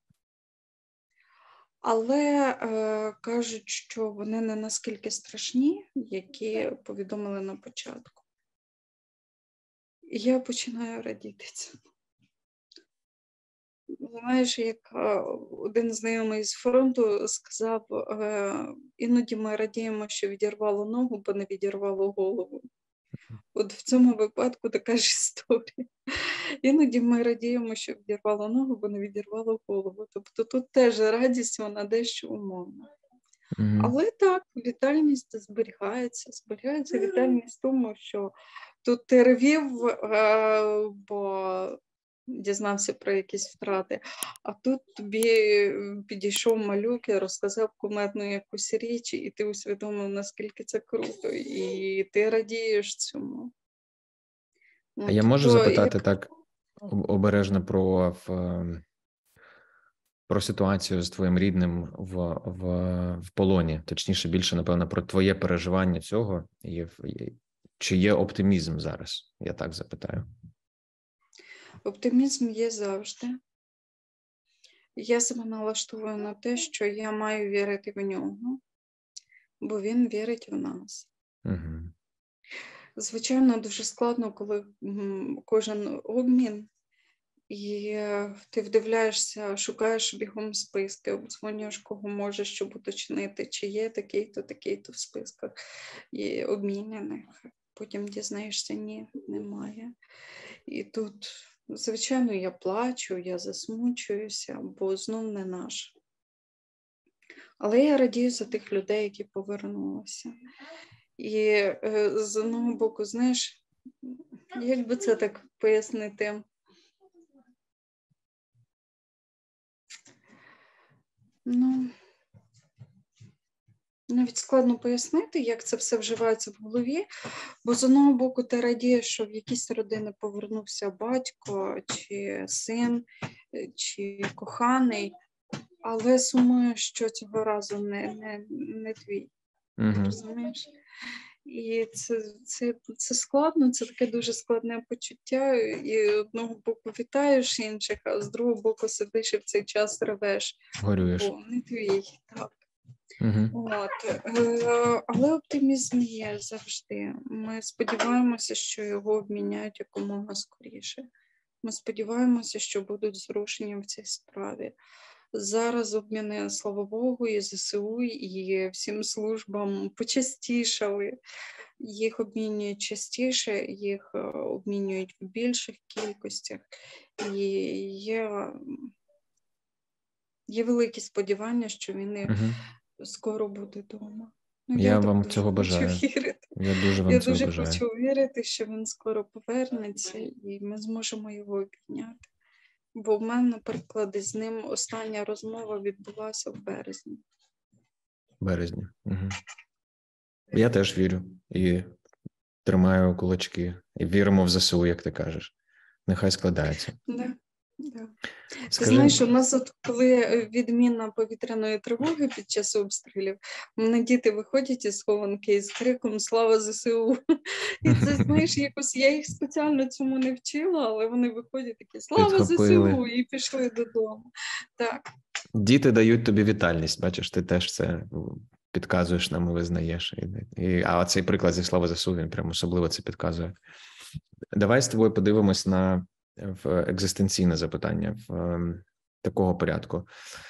але е, кажуть, що вони не наскільки страшні, які повідомили на початку. І я починаю радіти цьому. Знаєш, як один знайомий з фронту сказав, е, іноді ми радіємо, що відірвало ногу, бо не відірвало голову. От в цьому випадку така ж історія. Іноді ми радіємо, що відірвало ногу, бо не відірвало голову. Тобто тут теж радість, вона дещо умовна. Угу. Але так, вітальність зберігається. Зберігається вітальність в тому, що тут ти ревів, бо дізнався про якісь втрати, а тут тобі підійшов малюк і розказав кумедну якусь річ, і ти усвідомив, наскільки це круто, і ти радієш цьому. А я От, можу то, запитати як... так обережно про, в, про ситуацію з твоїм рідним в, в, в полоні, точніше, більше, напевно, про твоє переживання цього, і, і чи є оптимізм зараз? Я так запитаю. Оптимізм є завжди. Я себе налаштовую на те, що я маю вірити в нього, бо він вірить в нас. Угу. Звичайно, дуже складно, коли кожен обмін, і ти вдивляєшся, шукаєш бігом списки, обдзвонюєш, кого можеш, щоб уточнити, чи є такий-то, такий-то в списках і обміняних. Потім дізнаєшся, ні, немає. І тут, звичайно, я плачу, я засмучуюся, бо знов не наш. Але я радію за тих людей, які повернулися. І е, з одного боку, знаєш, як би це так пояснити? Ну, навіть складно пояснити, як це все вживається в голові, бо з одного боку ти радієш, що в якійсь родини повернувся батько, чи син, чи коханий, але сумуєш, що цього разу не, не, не твій, Угу. розумієш? І це, це, це складно, це таке дуже складне почуття, і з одного боку вітаєш інших, а з другого боку сидиш і в цей час ревеш. Горюєш. Бо не твій, так. Угу. От. Але оптимізм є завжди. Ми сподіваємося, що його обміняють якомога скоріше. Ми сподіваємося, що будуть зрушення в цій справі. Зараз обміни, слава Богу, і ЗСУ, і всім службам почастішали. Їх обмінюють частіше, їх е, обмінюють в більших кількостях. І є, є великі сподівання, що він і Угу. скоро буде вдома. Ну, Я я так вам дуже цього хочу бажаю. вірити. Я дуже вам Я цього дуже бажаю. хочу вірити, що він скоро повернеться і ми зможемо його обійняти. Бо в мене, наприклад, з ним остання розмова відбулася в березні. В березні. Угу. Я теж вірю і тримаю кулачки. І віримо в ЗСУ, як ти кажеш. Нехай складається. Да, да. Скажи... Ти знаєш, у нас от коли відміна повітряної тривоги під час обстрілів, у мене діти виходять із схованки із криком «Слава ЗСУ!». І це, знаєш, якось я їх спеціально цьому не вчила, але вони виходять такі «Слава Підхопили. ЗСУ!» і пішли додому. Так. Діти дають тобі вітальність, бачиш, ти теж це підказуєш нам і визнаєш. І, і, а цей приклад зі «Слава ЗСУ», він прям особливо це підказує. Давай з тобою подивимось на в екзистенційне запитання в ем, такого порядку.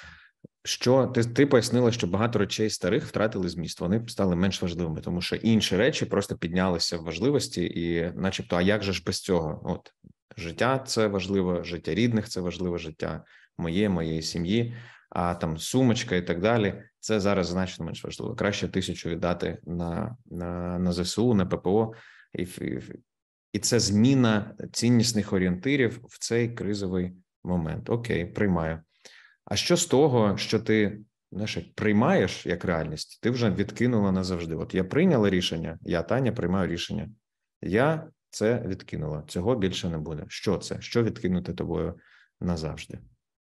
Що ти, ти пояснила, що багато речей старих втратили зміст, вони стали менш важливими, тому що інші речі просто піднялися в важливості і начебто, а як же ж без цього? От, життя – це важливо, життя рідних – це важливе, життя моє, моєї сім'ї, а там сумочка і так далі – це зараз значно менш важливо. Краще тисячу віддати на, на, на ЗСУ, на ППО, і, і, і це зміна ціннісних орієнтирів в цей кризовий момент. Окей, приймаю. А що з того, що ти, знаєш, приймаєш як реальність, ти вже відкинула назавжди. От я прийняла рішення, я, Таня, приймаю рішення. Я це відкинула, цього більше не буде. Що це? Що відкинути тобою назавжди?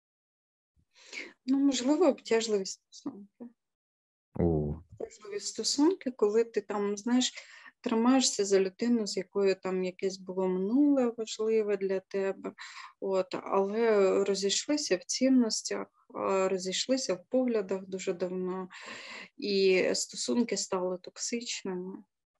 Ну, можливо, обтяжливі стосунки. У. Обтяжливі стосунки, коли ти там, знаєш, тримаєшся за людину, з якою там якесь було минуле важливе для тебе, от, але розійшлися в цінностях, розійшлися в поглядах дуже давно, і стосунки стали токсичними.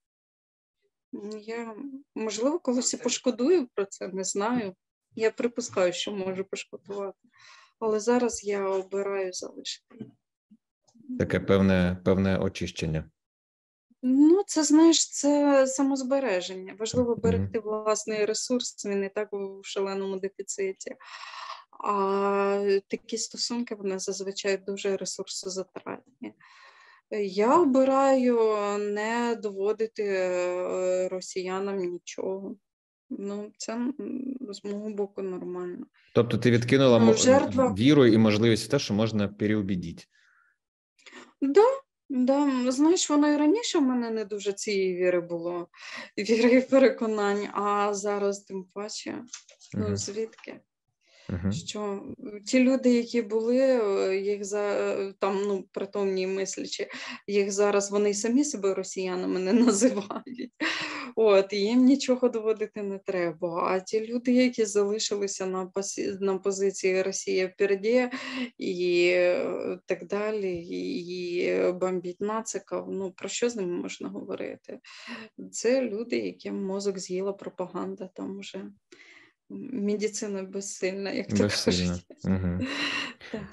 Я, можливо, колись і пошкодую про це, не знаю. Я припускаю, що можу пошкодувати, але зараз я обираю залишити. Таке певне, певне очищення. Ну, це, знаєш, це самозбереження. Важливо берегти Mm-hmm. власний ресурс, він і так в шаленому дефіциті. А такі стосунки, вони зазвичай дуже ресурсозатратні. Я обираю не доводити росіянам нічого. Ну, це з мого боку нормально. Тобто ти відкинула ну, жертва... віру і можливість в те, що можна переубідіти? Да. Да, знаєш, воно і раніше в мене не дуже цієї віри було, віри і переконань, а зараз тим паче, ну, uh-huh. звідки? Uh-huh. Що ті люди, які були, їх за, там, ну, притомні мислячі, їх зараз, вони самі себе росіянами не називають, от, і їм нічого доводити не треба, а ті люди, які залишилися на, пасі, на позиції Росія впереді і так далі, і бомбіть нациків, ну, про що з ними можна говорити? Це люди, яким мозок з'їла пропаганда, там вже медицина безсильна, як то кажуть. Угу. Так.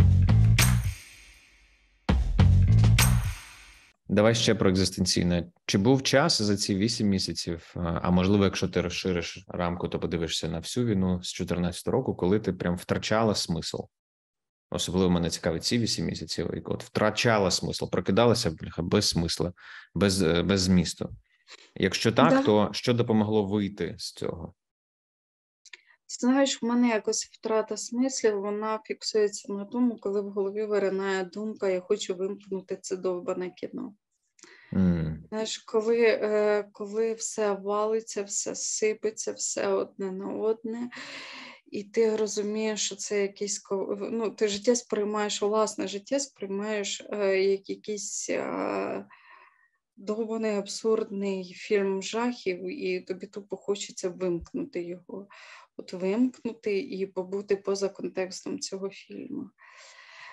Давай ще про екзистенційне. Чи був час за ці вісім місяців, а можливо, якщо ти розшириш рамку, то подивишся на всю війну з чотирнадцятого року, коли ти прям втрачала смисл? Особливо мене цікавить ці вісім місяців, і от втрачала смисл, прокидалася без смисла, без, без змісту. Якщо так, да. то що допомогло вийти з цього? Знаєш, в мене якось втрата смислів, вона фіксується на тому, коли в голові виринає думка, я хочу вимкнути це довбане кіно. Mm. Знаєш, коли, коли все валиться, все сипеться, все одне на одне, і ти розумієш, що це якийсь, ну, ти життя сприймаєш, власне життя сприймаєш як якийсь довбаний, абсурдний фільм жахів, і тобі тупо хочеться вимкнути його. От вимкнути і побути поза контекстом цього фільму.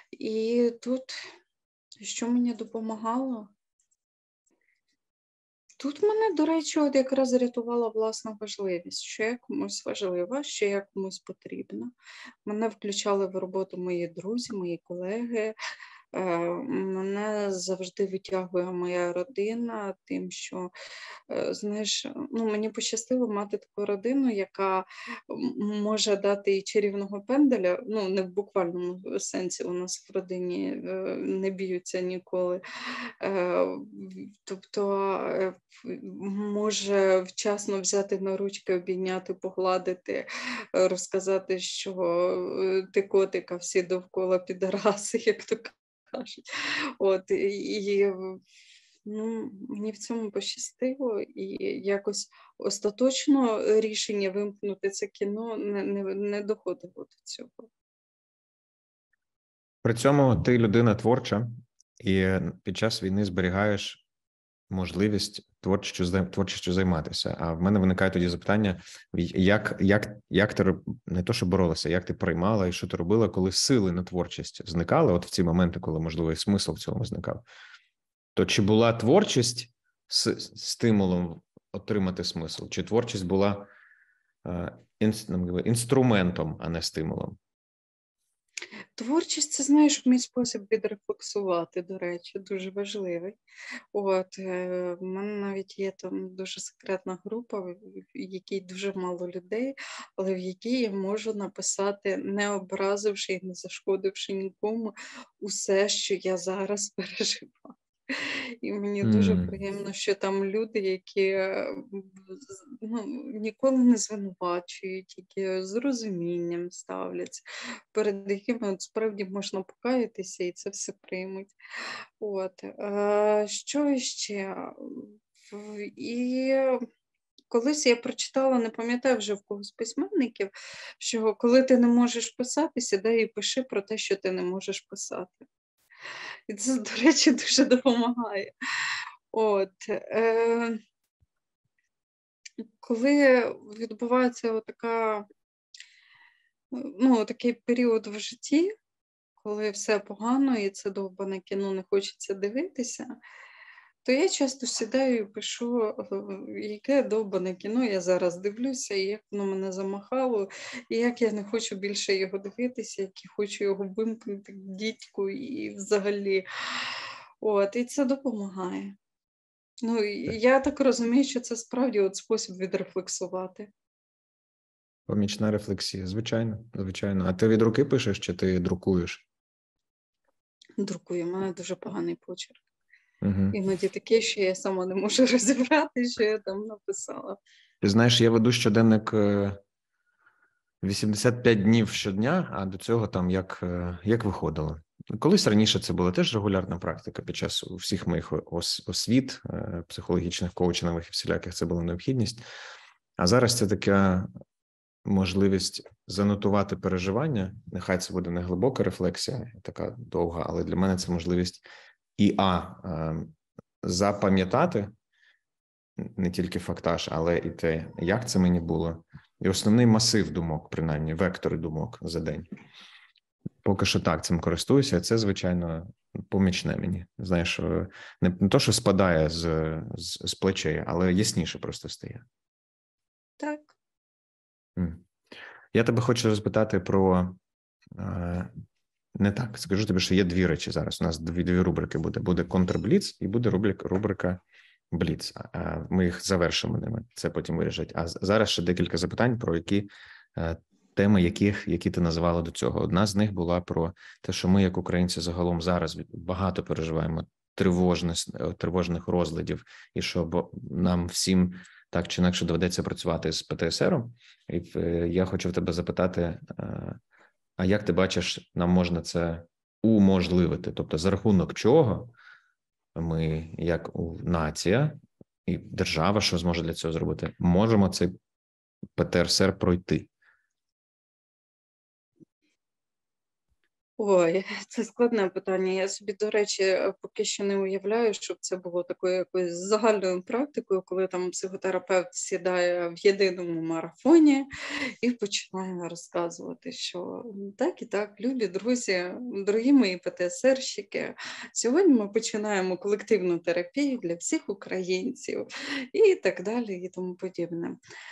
І тут, що мені допомагало? Тут мене, до речі, от якраз рятувала власна важливість, що я комусь важлива, що я комусь потрібна. Мене включали в роботу мої друзі, мої колеги. Е, Мене завжди витягує моя родина тим, що, е, знаєш, ну, мені пощастило мати таку родину, яка м- може дати і чарівного пенделя, ну, не в буквальному сенсі, у нас в родині е, не б'ються ніколи. Е, в- Тобто е, в- може вчасно взяти на ручки, обійняти, погладити, е, розказати, що е, ти котика, всі довкола підараси, як то кажуть. От, і ну, мені в цьому пощастило, і якось остаточно рішення вимкнути це кіно не, не, не доходило до цього. При цьому ти людина творча, і під час війни зберігаєш можливість творчістю, зай- творчістю займатися. А в мене виникає тоді запитання, як, як, як ти роб- не то, що боролася, як ти приймала і що ти робила, коли сили на творчість зникали, от в ці моменти, коли, можливо, і смисл в цьому зникав. То чи була творчість с- стимулом отримати смисл? Чи творчість була е, інс- ну, якби інструментом, а не стимулом? Творчість, це, знаєш, мій спосіб відрефлексувати, до речі, дуже важливий. От, е, в мене навіть є там дуже секретна група, в в якій дуже мало людей, але в якій я можу написати, не образивши і не зашкодивши нікому, усе, що я зараз переживаю. І мені дуже М. приємно, що там люди, які е, з- ну, ніколи не звинувачують, які з розумінням ставляться, перед якими от справді можна покаятися і це все приймуть. От. Е, що ще? В- І колись я прочитала, не пам'ятаю вже в когось письменників, що коли ти не можеш писати, сідай і пиши про те, що ти не можеш писати. І це, до речі, дуже допомагає. От, е, коли відбувається така, ну, такий період в житті, коли все погано і це довбане кіно не хочеться дивитися, то я часто сідаю і пишу, е, яке довбане кіно я зараз дивлюся, і як воно мене замахало, і як я не хочу більше його дивитися, як я хочу його вимкнути дідьку і взагалі. От, і це допомагає. Ну, і я так розумію, що це справді от спосіб відрефлексувати. Помічна рефлексія, звичайно, звичайно. А ти від руки пишеш чи ти друкуєш? Друкую, у мене дуже поганий почерк. Угу. Іноді таке, що я сама не можу розібрати, що я там написала. Ти знаєш, я веду щоденник е, вісімдесят п'ять днів щодня, а до цього там як, е, як виходило. Колись раніше це була теж регулярна практика під час всіх моїх ос- освіт, е, психологічних, коучингових і всіляких, це була необхідність. А зараз це така можливість занотувати переживання. Нехай це буде не глибока рефлексія, така довга, але для мене це можливість і а, е, запам'ятати не тільки фактаж, але і те, як це мені було. І основний масив думок, принаймні, вектори думок за день. Поки що так цим користуюся, це, звичайно, помічне мені. Знаєш, не, не то, що спадає з, з, з плечей, але ясніше просто стає. Так. Я тебе хочу розпитати про... Е, не так, скажу тобі, що є дві речі зараз. У нас дві, дві рубрики буде. Буде контрбліц і буде рубрика, рубрика Бліц. Ми їх завершимо ними, це потім вирішать. А зараз ще декілька запитань, про які теми, яких, які ти називала до цього. Одна з них була про те, що ми, як українці, загалом зараз багато переживаємо тривожних, тривожних розладів, і що нам всім так чи інакше доведеться працювати з ПТСРом. І я хочу в тебе запитати, а як ти бачиш, нам можна це уможливити? Тобто за рахунок чого ми, як нація і держава, що зможе для цього зробити, можемо цей ПТСР пройти? Ой, це складне питання. Я собі, до речі, поки що не уявляю, щоб це було такою якоюсь загальною практикою, коли там психотерапевт сідає в єдиному марафоні і починає розказувати, що так і так, любі друзі, дорогі мої ПТСРщики, сьогодні ми починаємо колективну терапію для всіх українців і так далі, і тому подібне.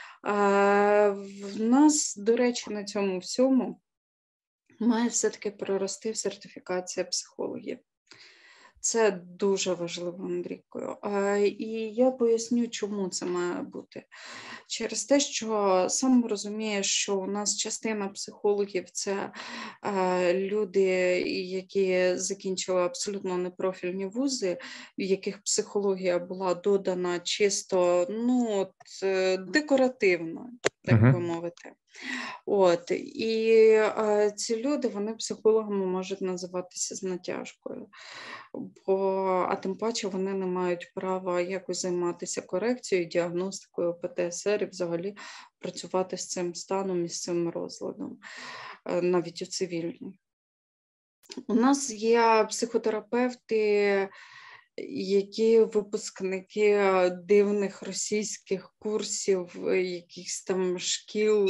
А в нас, до речі, на цьому всьому має все-таки прорости сертифікація психологів. Це дуже важливо, Андрійкою. І я поясню, чому це має бути. Через те, що сам розумієш, що у нас частина психологів – це люди, які закінчили абсолютно непрофільні вузи, в яких психологія була додана чисто, ну, декоративно, так би мовити. От, і е, ці люди, вони психологами можуть називатися з натяжкою, бо, а тим паче вони не мають права якось займатися корекцією, діагностикою ПТСР і взагалі працювати з цим станом і з цим розладом, е, навіть у цивільній. У нас є психотерапевти, які випускники дивних російських курсів, якихось там шкіл.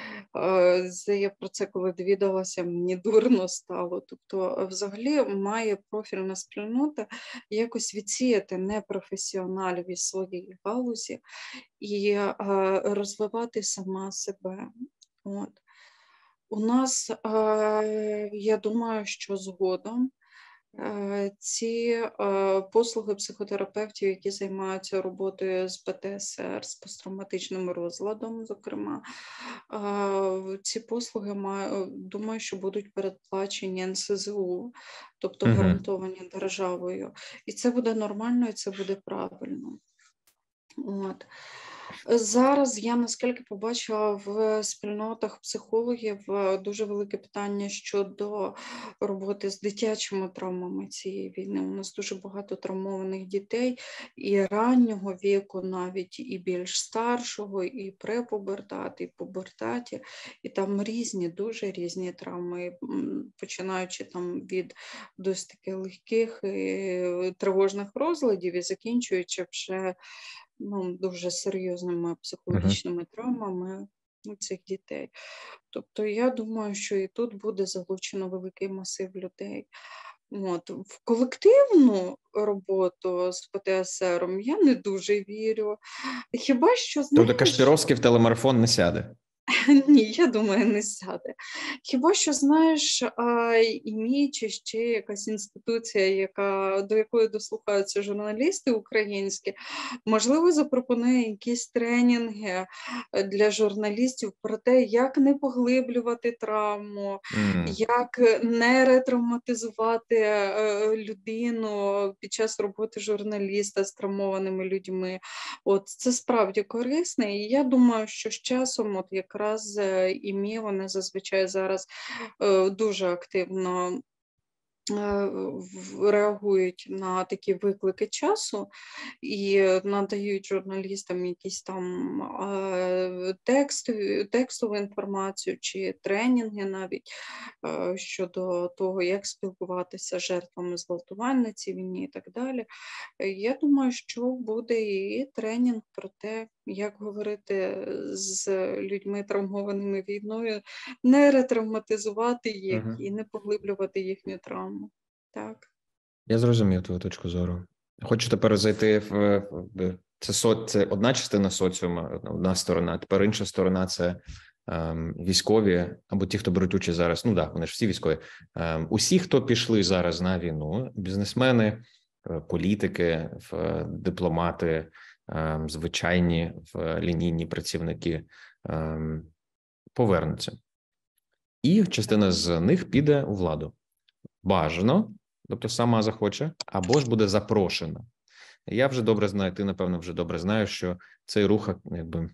Я про це коли довідалася, мені дурно стало. Тобто, взагалі, має профільна спільнота якось відсіяти непрофесіоналів із своєї галузі і розвивати сама себе. От. У нас, я думаю, що згодом ці послуги психотерапевтів, які займаються роботою з ПТСР, з посттравматичним розладом, зокрема, ці послуги, думаю, що будуть передплачені ен ес зе у, тобто uh-huh. гарантовані державою. І це буде нормально, і це буде правильно. От. Зараз я, наскільки побачила, в спільнотах психологів дуже велике питання щодо роботи з дитячими травмами цієї війни. У нас дуже багато травмованих дітей і раннього віку, навіть і більш старшого, і препубертат, і пубертаті. І там різні, дуже різні травми, починаючи там від досить таких легких і тривожних розладів і закінчуючи вже ну, дуже серйозними психологічними uh-huh. травмами цих дітей. Тобто я думаю, що і тут буде залучено великий масив людей. От. В колективну роботу з ПТСРом я не дуже вірю. Хіба що, знаєш... Тобто Кашпіровський в телемарафон не сяде? Ні, я думаю, не сяде. Хіба що, знаєш, ІМІ чи ще якась інституція, яка, до якої дослухаються журналісти українські, можливо, запропонує якісь тренінги для журналістів про те, як не поглиблювати травму, mm. як не ретравматизувати людину під час роботи журналіста з травмованими людьми. От, це справді корисне, і я думаю, що з часом, от якраз Якраз ІМІ, вони зазвичай зараз е, дуже активно е, реагують на такі виклики часу і надають журналістам якісь там е, текстові, текстову інформацію чи тренінги навіть е, щодо того, як спілкуватися з жертвами зґвалтувань на цій війні і так далі. Я думаю, що буде і тренінг про те, як говорити з людьми, травмованими війною, не ретравматизувати їх uh-huh. і не поглиблювати їхню травму. Так. Я зрозумів твою точку зору. Хочу тепер зайти в... Це, со... це одна частина соціуму, одна сторона, тепер інша сторона – це ем, військові, або ті, хто беруть участь зараз, ну так, да, вони ж всі військові. Ем, усі, хто пішли зараз на війну, бізнесмени, політики, дипломати, звичайні лінійні працівники повернуться. І частина з них піде у владу. Бажано, тобто сама захоче, або ж буде запрошена. Я вже добре знаю, ти, напевно, вже добре знаєш, що цей рух, якби,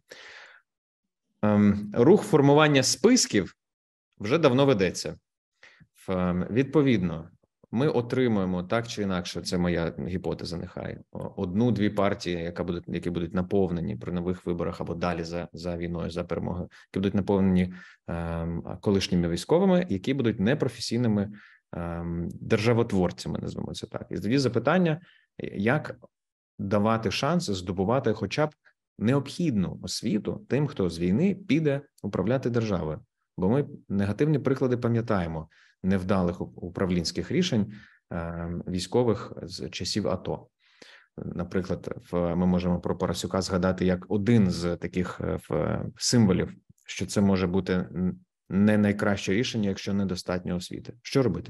рух формування списків вже давно ведеться. Відповідно, ми отримуємо так чи інакше, це моя гіпотеза, нехай, одну-дві партії, яка будуть, які будуть наповнені при нових виборах або далі за, за війною, за перемогою, які будуть наповнені ем, колишніми військовими, які будуть непрофесійними ем, державотворцями, назвемо це так. І тоді запитання, як давати шанс здобувати хоча б необхідну освіту тим, хто з війни піде управляти державою. Бо ми негативні приклади пам'ятаємо невдалих управлінських рішень е, військових з часів АТО. Наприклад, в, ми можемо про Парасюка згадати як один з таких в, символів, що це може бути не найкраще рішення, якщо недостатньо освіти. Що робити?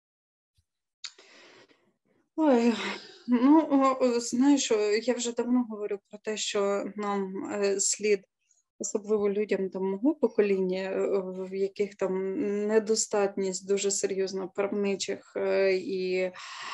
Ой, ну, знаєш, я вже давно говорю про те, що нам слід, особливо людям там мого покоління, в яких там недостатність дуже серйозно правничих і,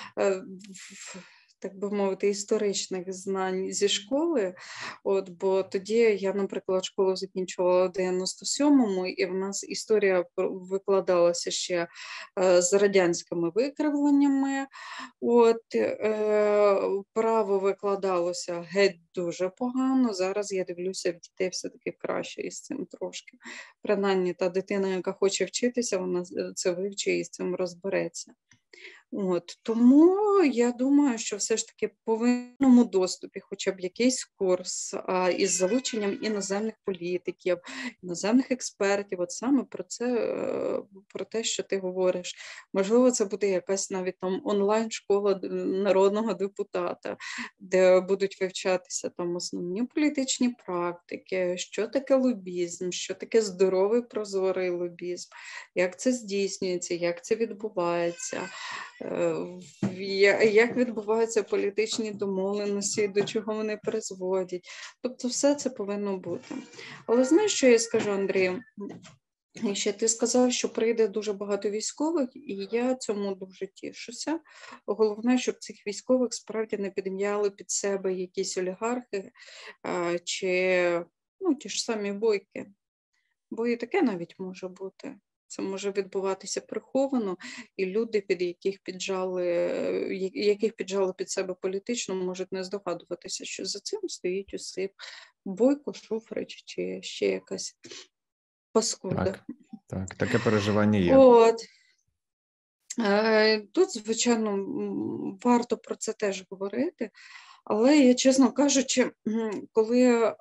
так би мовити, історичних знань зі школи. От, бо тоді я, наприклад, школу закінчувала в дев'яносто сьомому, і в нас історія викладалася ще з радянськими викривленнями. От, е, право викладалося геть дуже погано. Зараз я дивлюся, в дітей все-таки краще із цим трошки. Принаймні, та дитина, яка хоче вчитися, вона це вивчить і з цим розбереться. От, тому я думаю, що все ж таки в повинному доступі хоча б якийсь курс а, із залученням іноземних політиків, іноземних експертів, от саме про це, про те, що ти говориш. Можливо, це буде якась навіть там онлайн-школа народного депутата, де будуть вивчатися там основні політичні практики, що таке лобізм, що таке здоровий прозорий лобізм, як це здійснюється, як це відбувається, як відбуваються політичні домовленості, до чого вони призводять. Тобто все це повинно бути. Але знаєш, що я скажу, Андрію? Ще ти сказав, що прийде дуже багато військових, і я цьому дуже тішуся. Головне, щоб цих військових справді не підм'яли під себе якісь олігархи чи ну, ті ж самі бойки. Бо і таке навіть може бути. Це може відбуватися приховано, і люди, під яких піджали, яких піджали під себе політично, можуть не здогадуватися, що за цим стоїть Осип, Бойко, Шуфрич чи ще якась паскуда. Так, так, таке переживання є. От. Тут, звичайно, варто про це теж говорити, але я, чесно кажучи, коли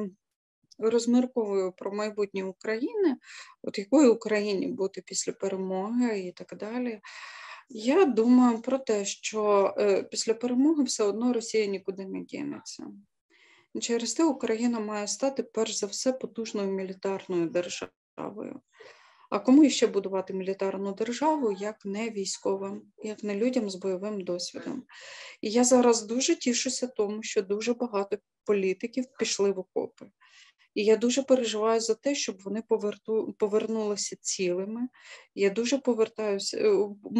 розмірковую про майбутнє України, от якої Україні бути після перемоги і так далі. Я думаю про те, що е, після перемоги все одно Росія нікуди не дінеться. Через те Україна має стати, перш за все, потужною мілітарною державою. А кому ще будувати мілітарну державу, як не військовим, як не людям з бойовим досвідом. І я зараз дуже тішуся тому, що дуже багато політиків пішли в окопи. І я дуже переживаю за те, щоб вони поверту, повернулися цілими. Я дуже повертаюся,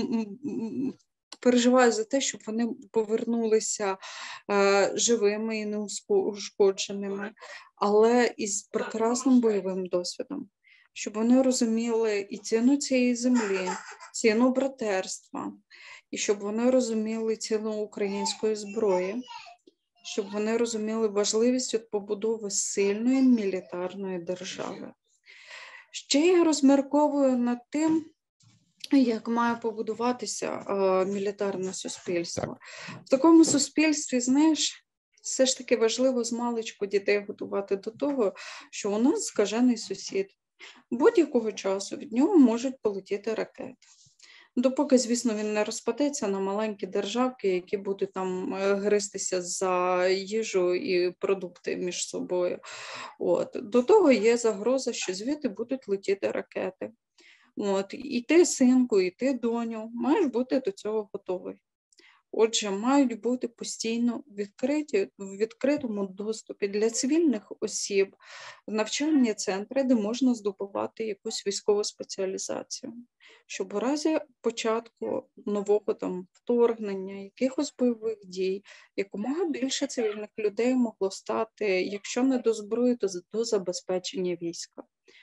переживаю за те, щоб вони повернулися е, живими і неушкодженими, але із прекрасним бойовим досвідом. Щоб вони розуміли і ціну цієї землі, ціну братерства, і щоб вони розуміли ціну української зброї, щоб вони розуміли важливість побудови сильної мілітарної держави. Ще я розмірковую над тим, як має побудуватися е, мілітарне суспільство. Так. В такому суспільстві, знаєш, все ж таки важливо з маличку дітей готувати до того, що у нас скажений сусід. Будь-якого часу від нього можуть полетіти ракети. Допоки, звісно, він не розпадеться на маленькі державки, які будуть там гристися за їжу і продукти між собою. От. До того є загроза, що звідти будуть летіти ракети. От. І ти, синку, і ти, доню, маєш бути до цього готовий. Отже, мають бути постійно відкриті, в відкритому доступі для цивільних осіб навчальні центри, де можна здобувати якусь військову спеціалізацію, щоб у разі початку нового там вторгнення, якихось бойових дій, якомога більше цивільних людей могло стати, якщо не до зброї, то до забезпечення війська.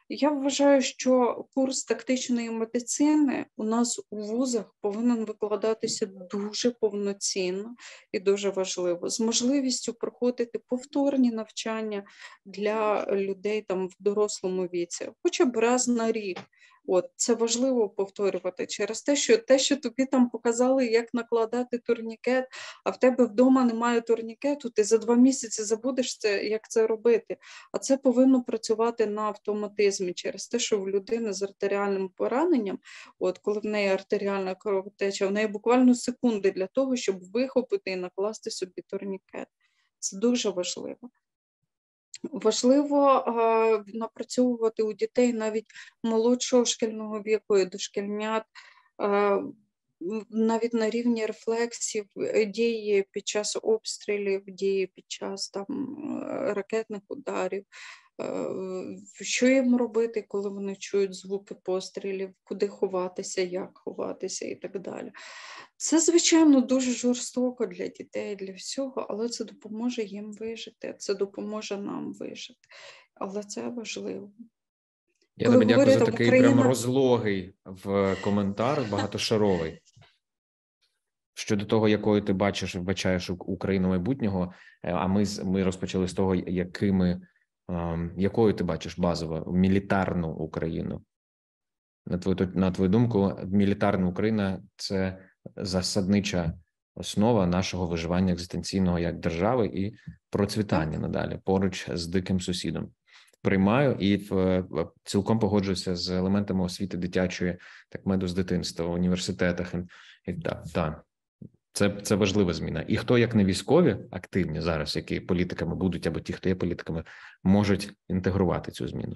Я вважаю, що курс тактичної медицини у нас у вузах повинен викладатися дуже повноцінно і дуже важливо, з можливістю проходити повторні навчання для людей там в дорослому віці, хоча б раз на рік. От, це важливо повторювати через те, що те, що тобі там показали, як накладати турнікет, а в тебе вдома немає турнікету, ти за два місяці забудеш це, як це робити. А це повинно працювати на автоматизмі через те, що в людини з артеріальним пораненням, от коли в неї артеріальна кровотеча, в неї буквально секунди для того, щоб вихопити і накласти собі турнікет. Це дуже важливо. Важливо а, напрацьовувати у дітей навіть молодшого шкільного віку і дошкільнят, а, навіть на рівні рефлексів, дії під час обстрілів, дії під час там, ракетних ударів, що їм робити, коли вони чують звуки пострілів, куди ховатися, як ховатися і так далі. Це, звичайно, дуже жорстоко для дітей, для всього, але це допоможе їм вижити, це допоможе нам вижити. Але це важливо. Я коли тобі дякую за такий Україна... прямо розлогий в коментар, багатошаровий. Щодо того, якою ти бачиш, вбачаєш Україну майбутнього, а ми, ми розпочали з того, якими, якою ти бачиш базово мілітарну Україну. На твою, на твою думку, мілітарна Україна – це засаднича основа нашого виживання екзистенційного як держави і процвітання надалі, поруч з диким сусідом. Приймаю і в, цілком погоджуюся з елементами освіти дитячої, так меду з дитинства, в університетах. І, так, так. Це, це важлива зміна. І хто, як не військові, активні зараз, які політиками будуть, або ті, хто є політиками, можуть інтегрувати цю зміну.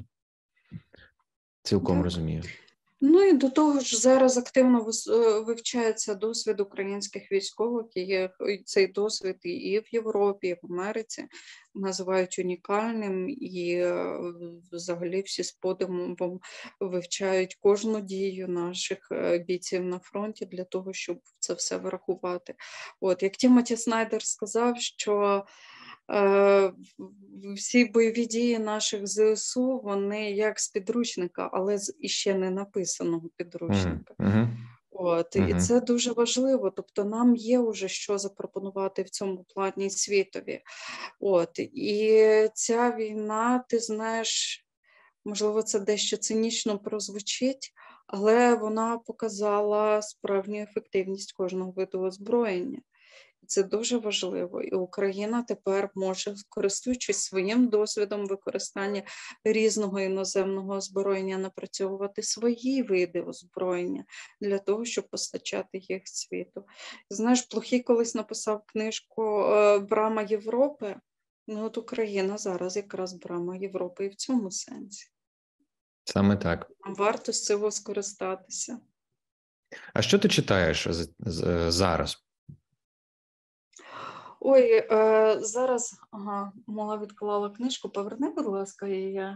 Цілком так. Розумію. Ну і до того ж зараз активно вивчається досвід українських військових, і цей досвід і в Європі, і в Америці називають унікальним, і взагалі всі з подивом вивчають кожну дію наших бійців на фронті для того, щоб це все врахувати. От, як Тімоті Снайдер сказав, що всі бойові дії наших ЗСУ, вони як з підручника, але з іще не написаного підручника. Uh-huh. От, uh-huh. І це дуже важливо, тобто нам є вже що запропонувати в цьому плані світові. От, і ця війна, ти знаєш, можливо, це дещо цинічно прозвучить, але вона показала справжню ефективність кожного виду озброєння. Це дуже важливо, і Україна тепер може, користуючись своїм досвідом використання різного іноземного озброєння, напрацьовувати свої види озброєння для того, щоб постачати їх світу. Знаєш, Плохий колись написав книжку «Брама Європи». Ну от Україна зараз якраз брама Європи і в цьому сенсі. Саме так. Варто з цього скористатися. А що ти читаєш зараз? Ой, е, зараз, ага, мала відклала книжку, поверни, будь ласка, її. Е,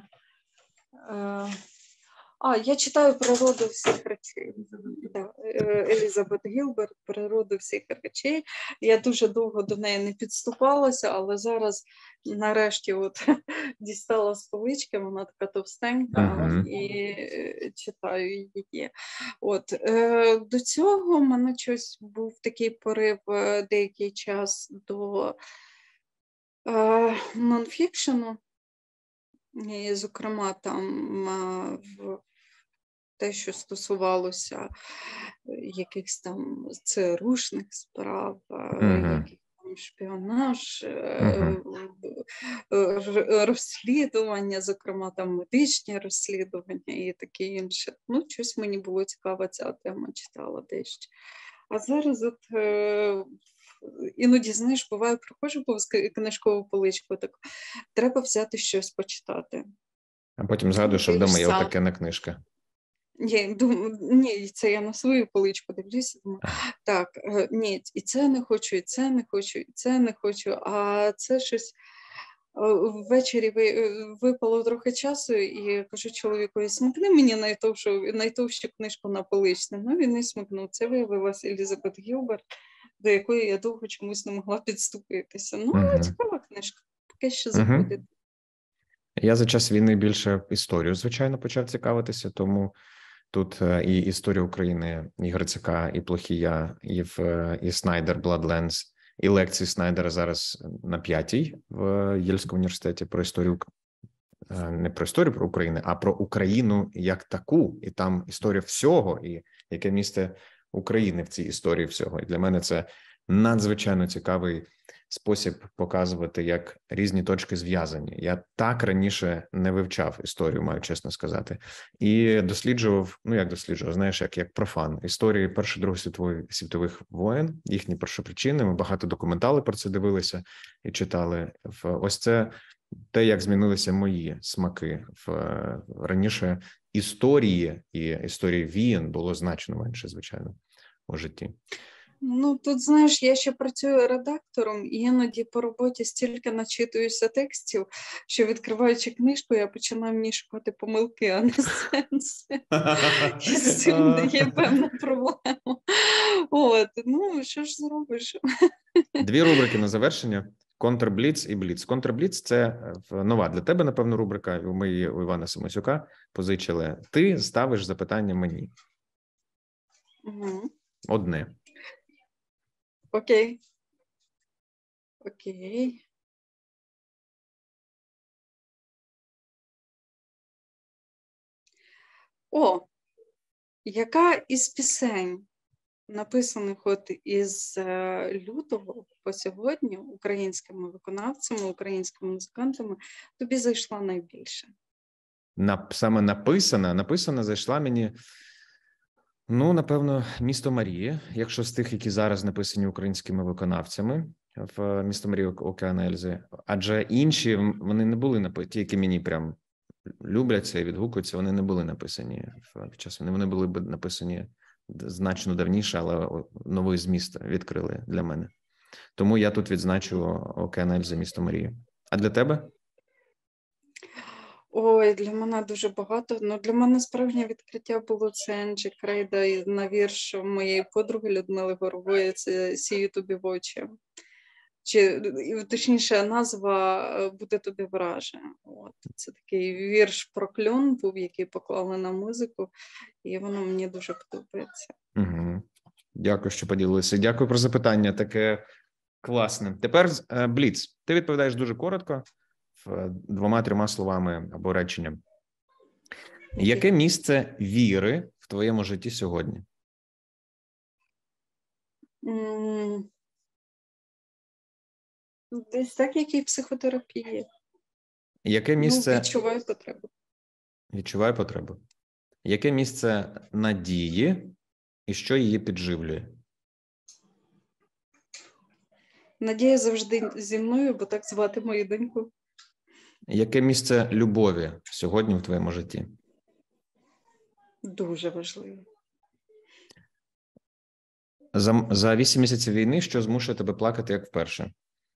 а, я читаю «Природу всіх речей». Елізабет Гілберт «Природу всіх речей». Я дуже довго до неї не підступалася, але зараз нарешті от дістала з полички, вона така товстенька, uh-huh. і читаю її. От, е, до цього в мене щось був такий порив деякий час до е, нонфікшену, і, зокрема, там е, в те, що стосувалося якихось там ЦРУшних справ, uh-huh. яких там шпіонаж, uh-huh. розслідування, зокрема там медичні розслідування і таке інше. Ну, щось мені було цікаво, ця тема, читала дещо. А зараз от е, іноді, знаєш, буває, приходжу повз книжкову поличку, так треба взяти щось почитати. А потім згадую, що вдома є отака не книжка. Ні, думаю, ні, це я на свою поличку дивлюся, думаю, так, ні, і це не хочу, і це не хочу, і це не хочу, а це щось ввечері випало трохи часу, і кажу чоловікові, смикни мені найтовшу, найтовщу книжку на поличці. Ну, він не смикнув. Це виявилася Елізабет Гілберт, до якої я довго чомусь не могла підступитися. Ну, але uh-huh. цікава книжка, поки що заходить. Uh-huh. Я за час війни більше історію, звичайно, почав цікавитися, тому тут і історія України, і Грицака, і Плохія, і в і Снайдер, Bloodlands, і лекції Снайдера зараз на п'ятій в Єльському університеті про історію, не про історію про України, а про Україну як таку, і там історія всього, і яке місце України в цій історії всього. І для мене це надзвичайно цікавий спосіб показувати, як різні точки зв'язані. Я так раніше не вивчав історію, маю чесно сказати, і досліджував, ну як досліджував, знаєш, як, як профан, історії Першої, Другої світової світових воєн, їхні першопричини, ми багато документалів про це дивилися і читали. Ось це те, як змінилися мої смаки. В раніше історії і історії війн було значно менше, звичайно, у житті. Ну, тут, знаєш, я ще працюю редактором, і іноді по роботі стільки начитуюся текстів, що, відкриваючи книжку, я починаю в ній шукати помилки, а не сенси. І з цим є певна проблема. От, ну, що ж зробиш? Дві рубрики на завершення. Контрбліц і бліц. Контрбліц – це нова для тебе, напевно, рубрика. Ми її у Івана Семисюка позичили. Ти ставиш запитання мені. Угу. Одне. Окей. Окей. О, яка із пісень, написаних от із лютого по сьогодні українськими виконавцями, українськими музикантами, тобі зайшла найбільше? На, саме написана, написана зайшла мені, ну, напевно, «Місто Марії», якщо з тих, які зараз написані українськими виконавцями в «Місто Марії» Океана Ельзи. Адже інші, вони не були написані, ті, які мені прям любляться і відгукуються, вони не були написані в час. Вони були б написані значно давніше, але новий зміст відкрили для мене. Тому я тут відзначу «Океан Ельзи», «Місто Марії». А для тебе? Ой, для мене дуже багато. Ну, для мене справжнє відкриття було це Енджі Крейда на вірш моєї подруги Людмили Горової, це «Сію тобі в очі». Чи, точніше, назва «Буде тобі враже». От. Це такий вірш про кльон був, який поклали на музику, і воно мені дуже подобається. Угу. Дякую, що поділилися. Дякую про запитання, таке класне. Тепер бліц. Ти відповідаєш дуже коротко, двома-трьома словами або реченням. Яке місце віри в твоєму житті сьогодні? Mm. Десь так, як і психотерапії. Яке місце... Ну, відчуваю потребу. Відчуваю потребу. Яке місце надії і що її підживлює? Надія завжди зі мною, бо так звати мою доньку. Яке місце любові сьогодні в твоєму житті? Дуже важливо. За, за вісім місяців війни що змушує тебе плакати, як вперше?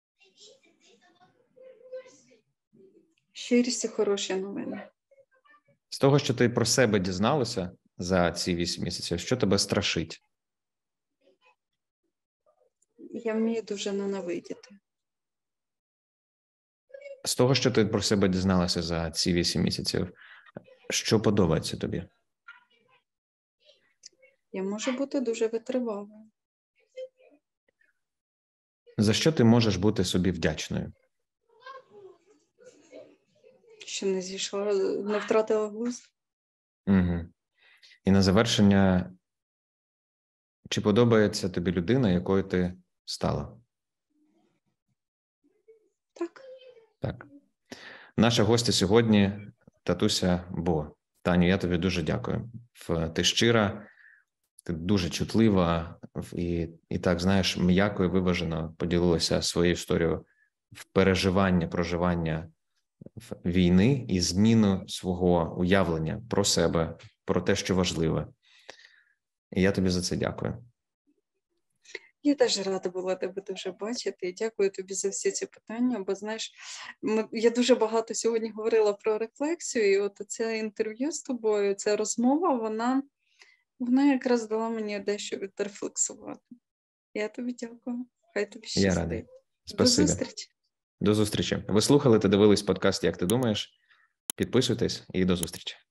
Щирість і хороші новини. З того, що ти про себе дізналася за ці вісім місяців, що тебе страшить? Я вмію дуже ненавидіти. З того, що ти про себе дізналася за ці вісім місяців, що подобається тобі? Я можу бути дуже витривалою. За що ти можеш бути собі вдячною? Що не зійшла, не втратила глузд. Угу. І на завершення, чи подобається тобі людина, якою ти стала? Так. Так. Наша гостя сьогодні – Татуся Бо. Таню, я тобі дуже дякую. Ти щира, ти дуже чутлива і, і так, знаєш, м'яко і виважено поділилася своєю історією в переживання, проживання війни і зміну свого уявлення про себе, про те, що важливе. І я тобі за це дякую. Я теж рада була тебе дуже бачити і дякую тобі за всі ці питання, бо, знаєш, ми, я дуже багато сьогодні говорила про рефлексію, і от це інтерв'ю з тобою, ця розмова, вона, вона якраз дала мені дещо відрефлексувати. Я тобі дякую. Хай тобі щастить. Я радий. До Спасибі. зустрічі. До зустрічі. Ви слухали та дивились подкаст «Як ти думаєш?» Підписуйтесь і до зустрічі.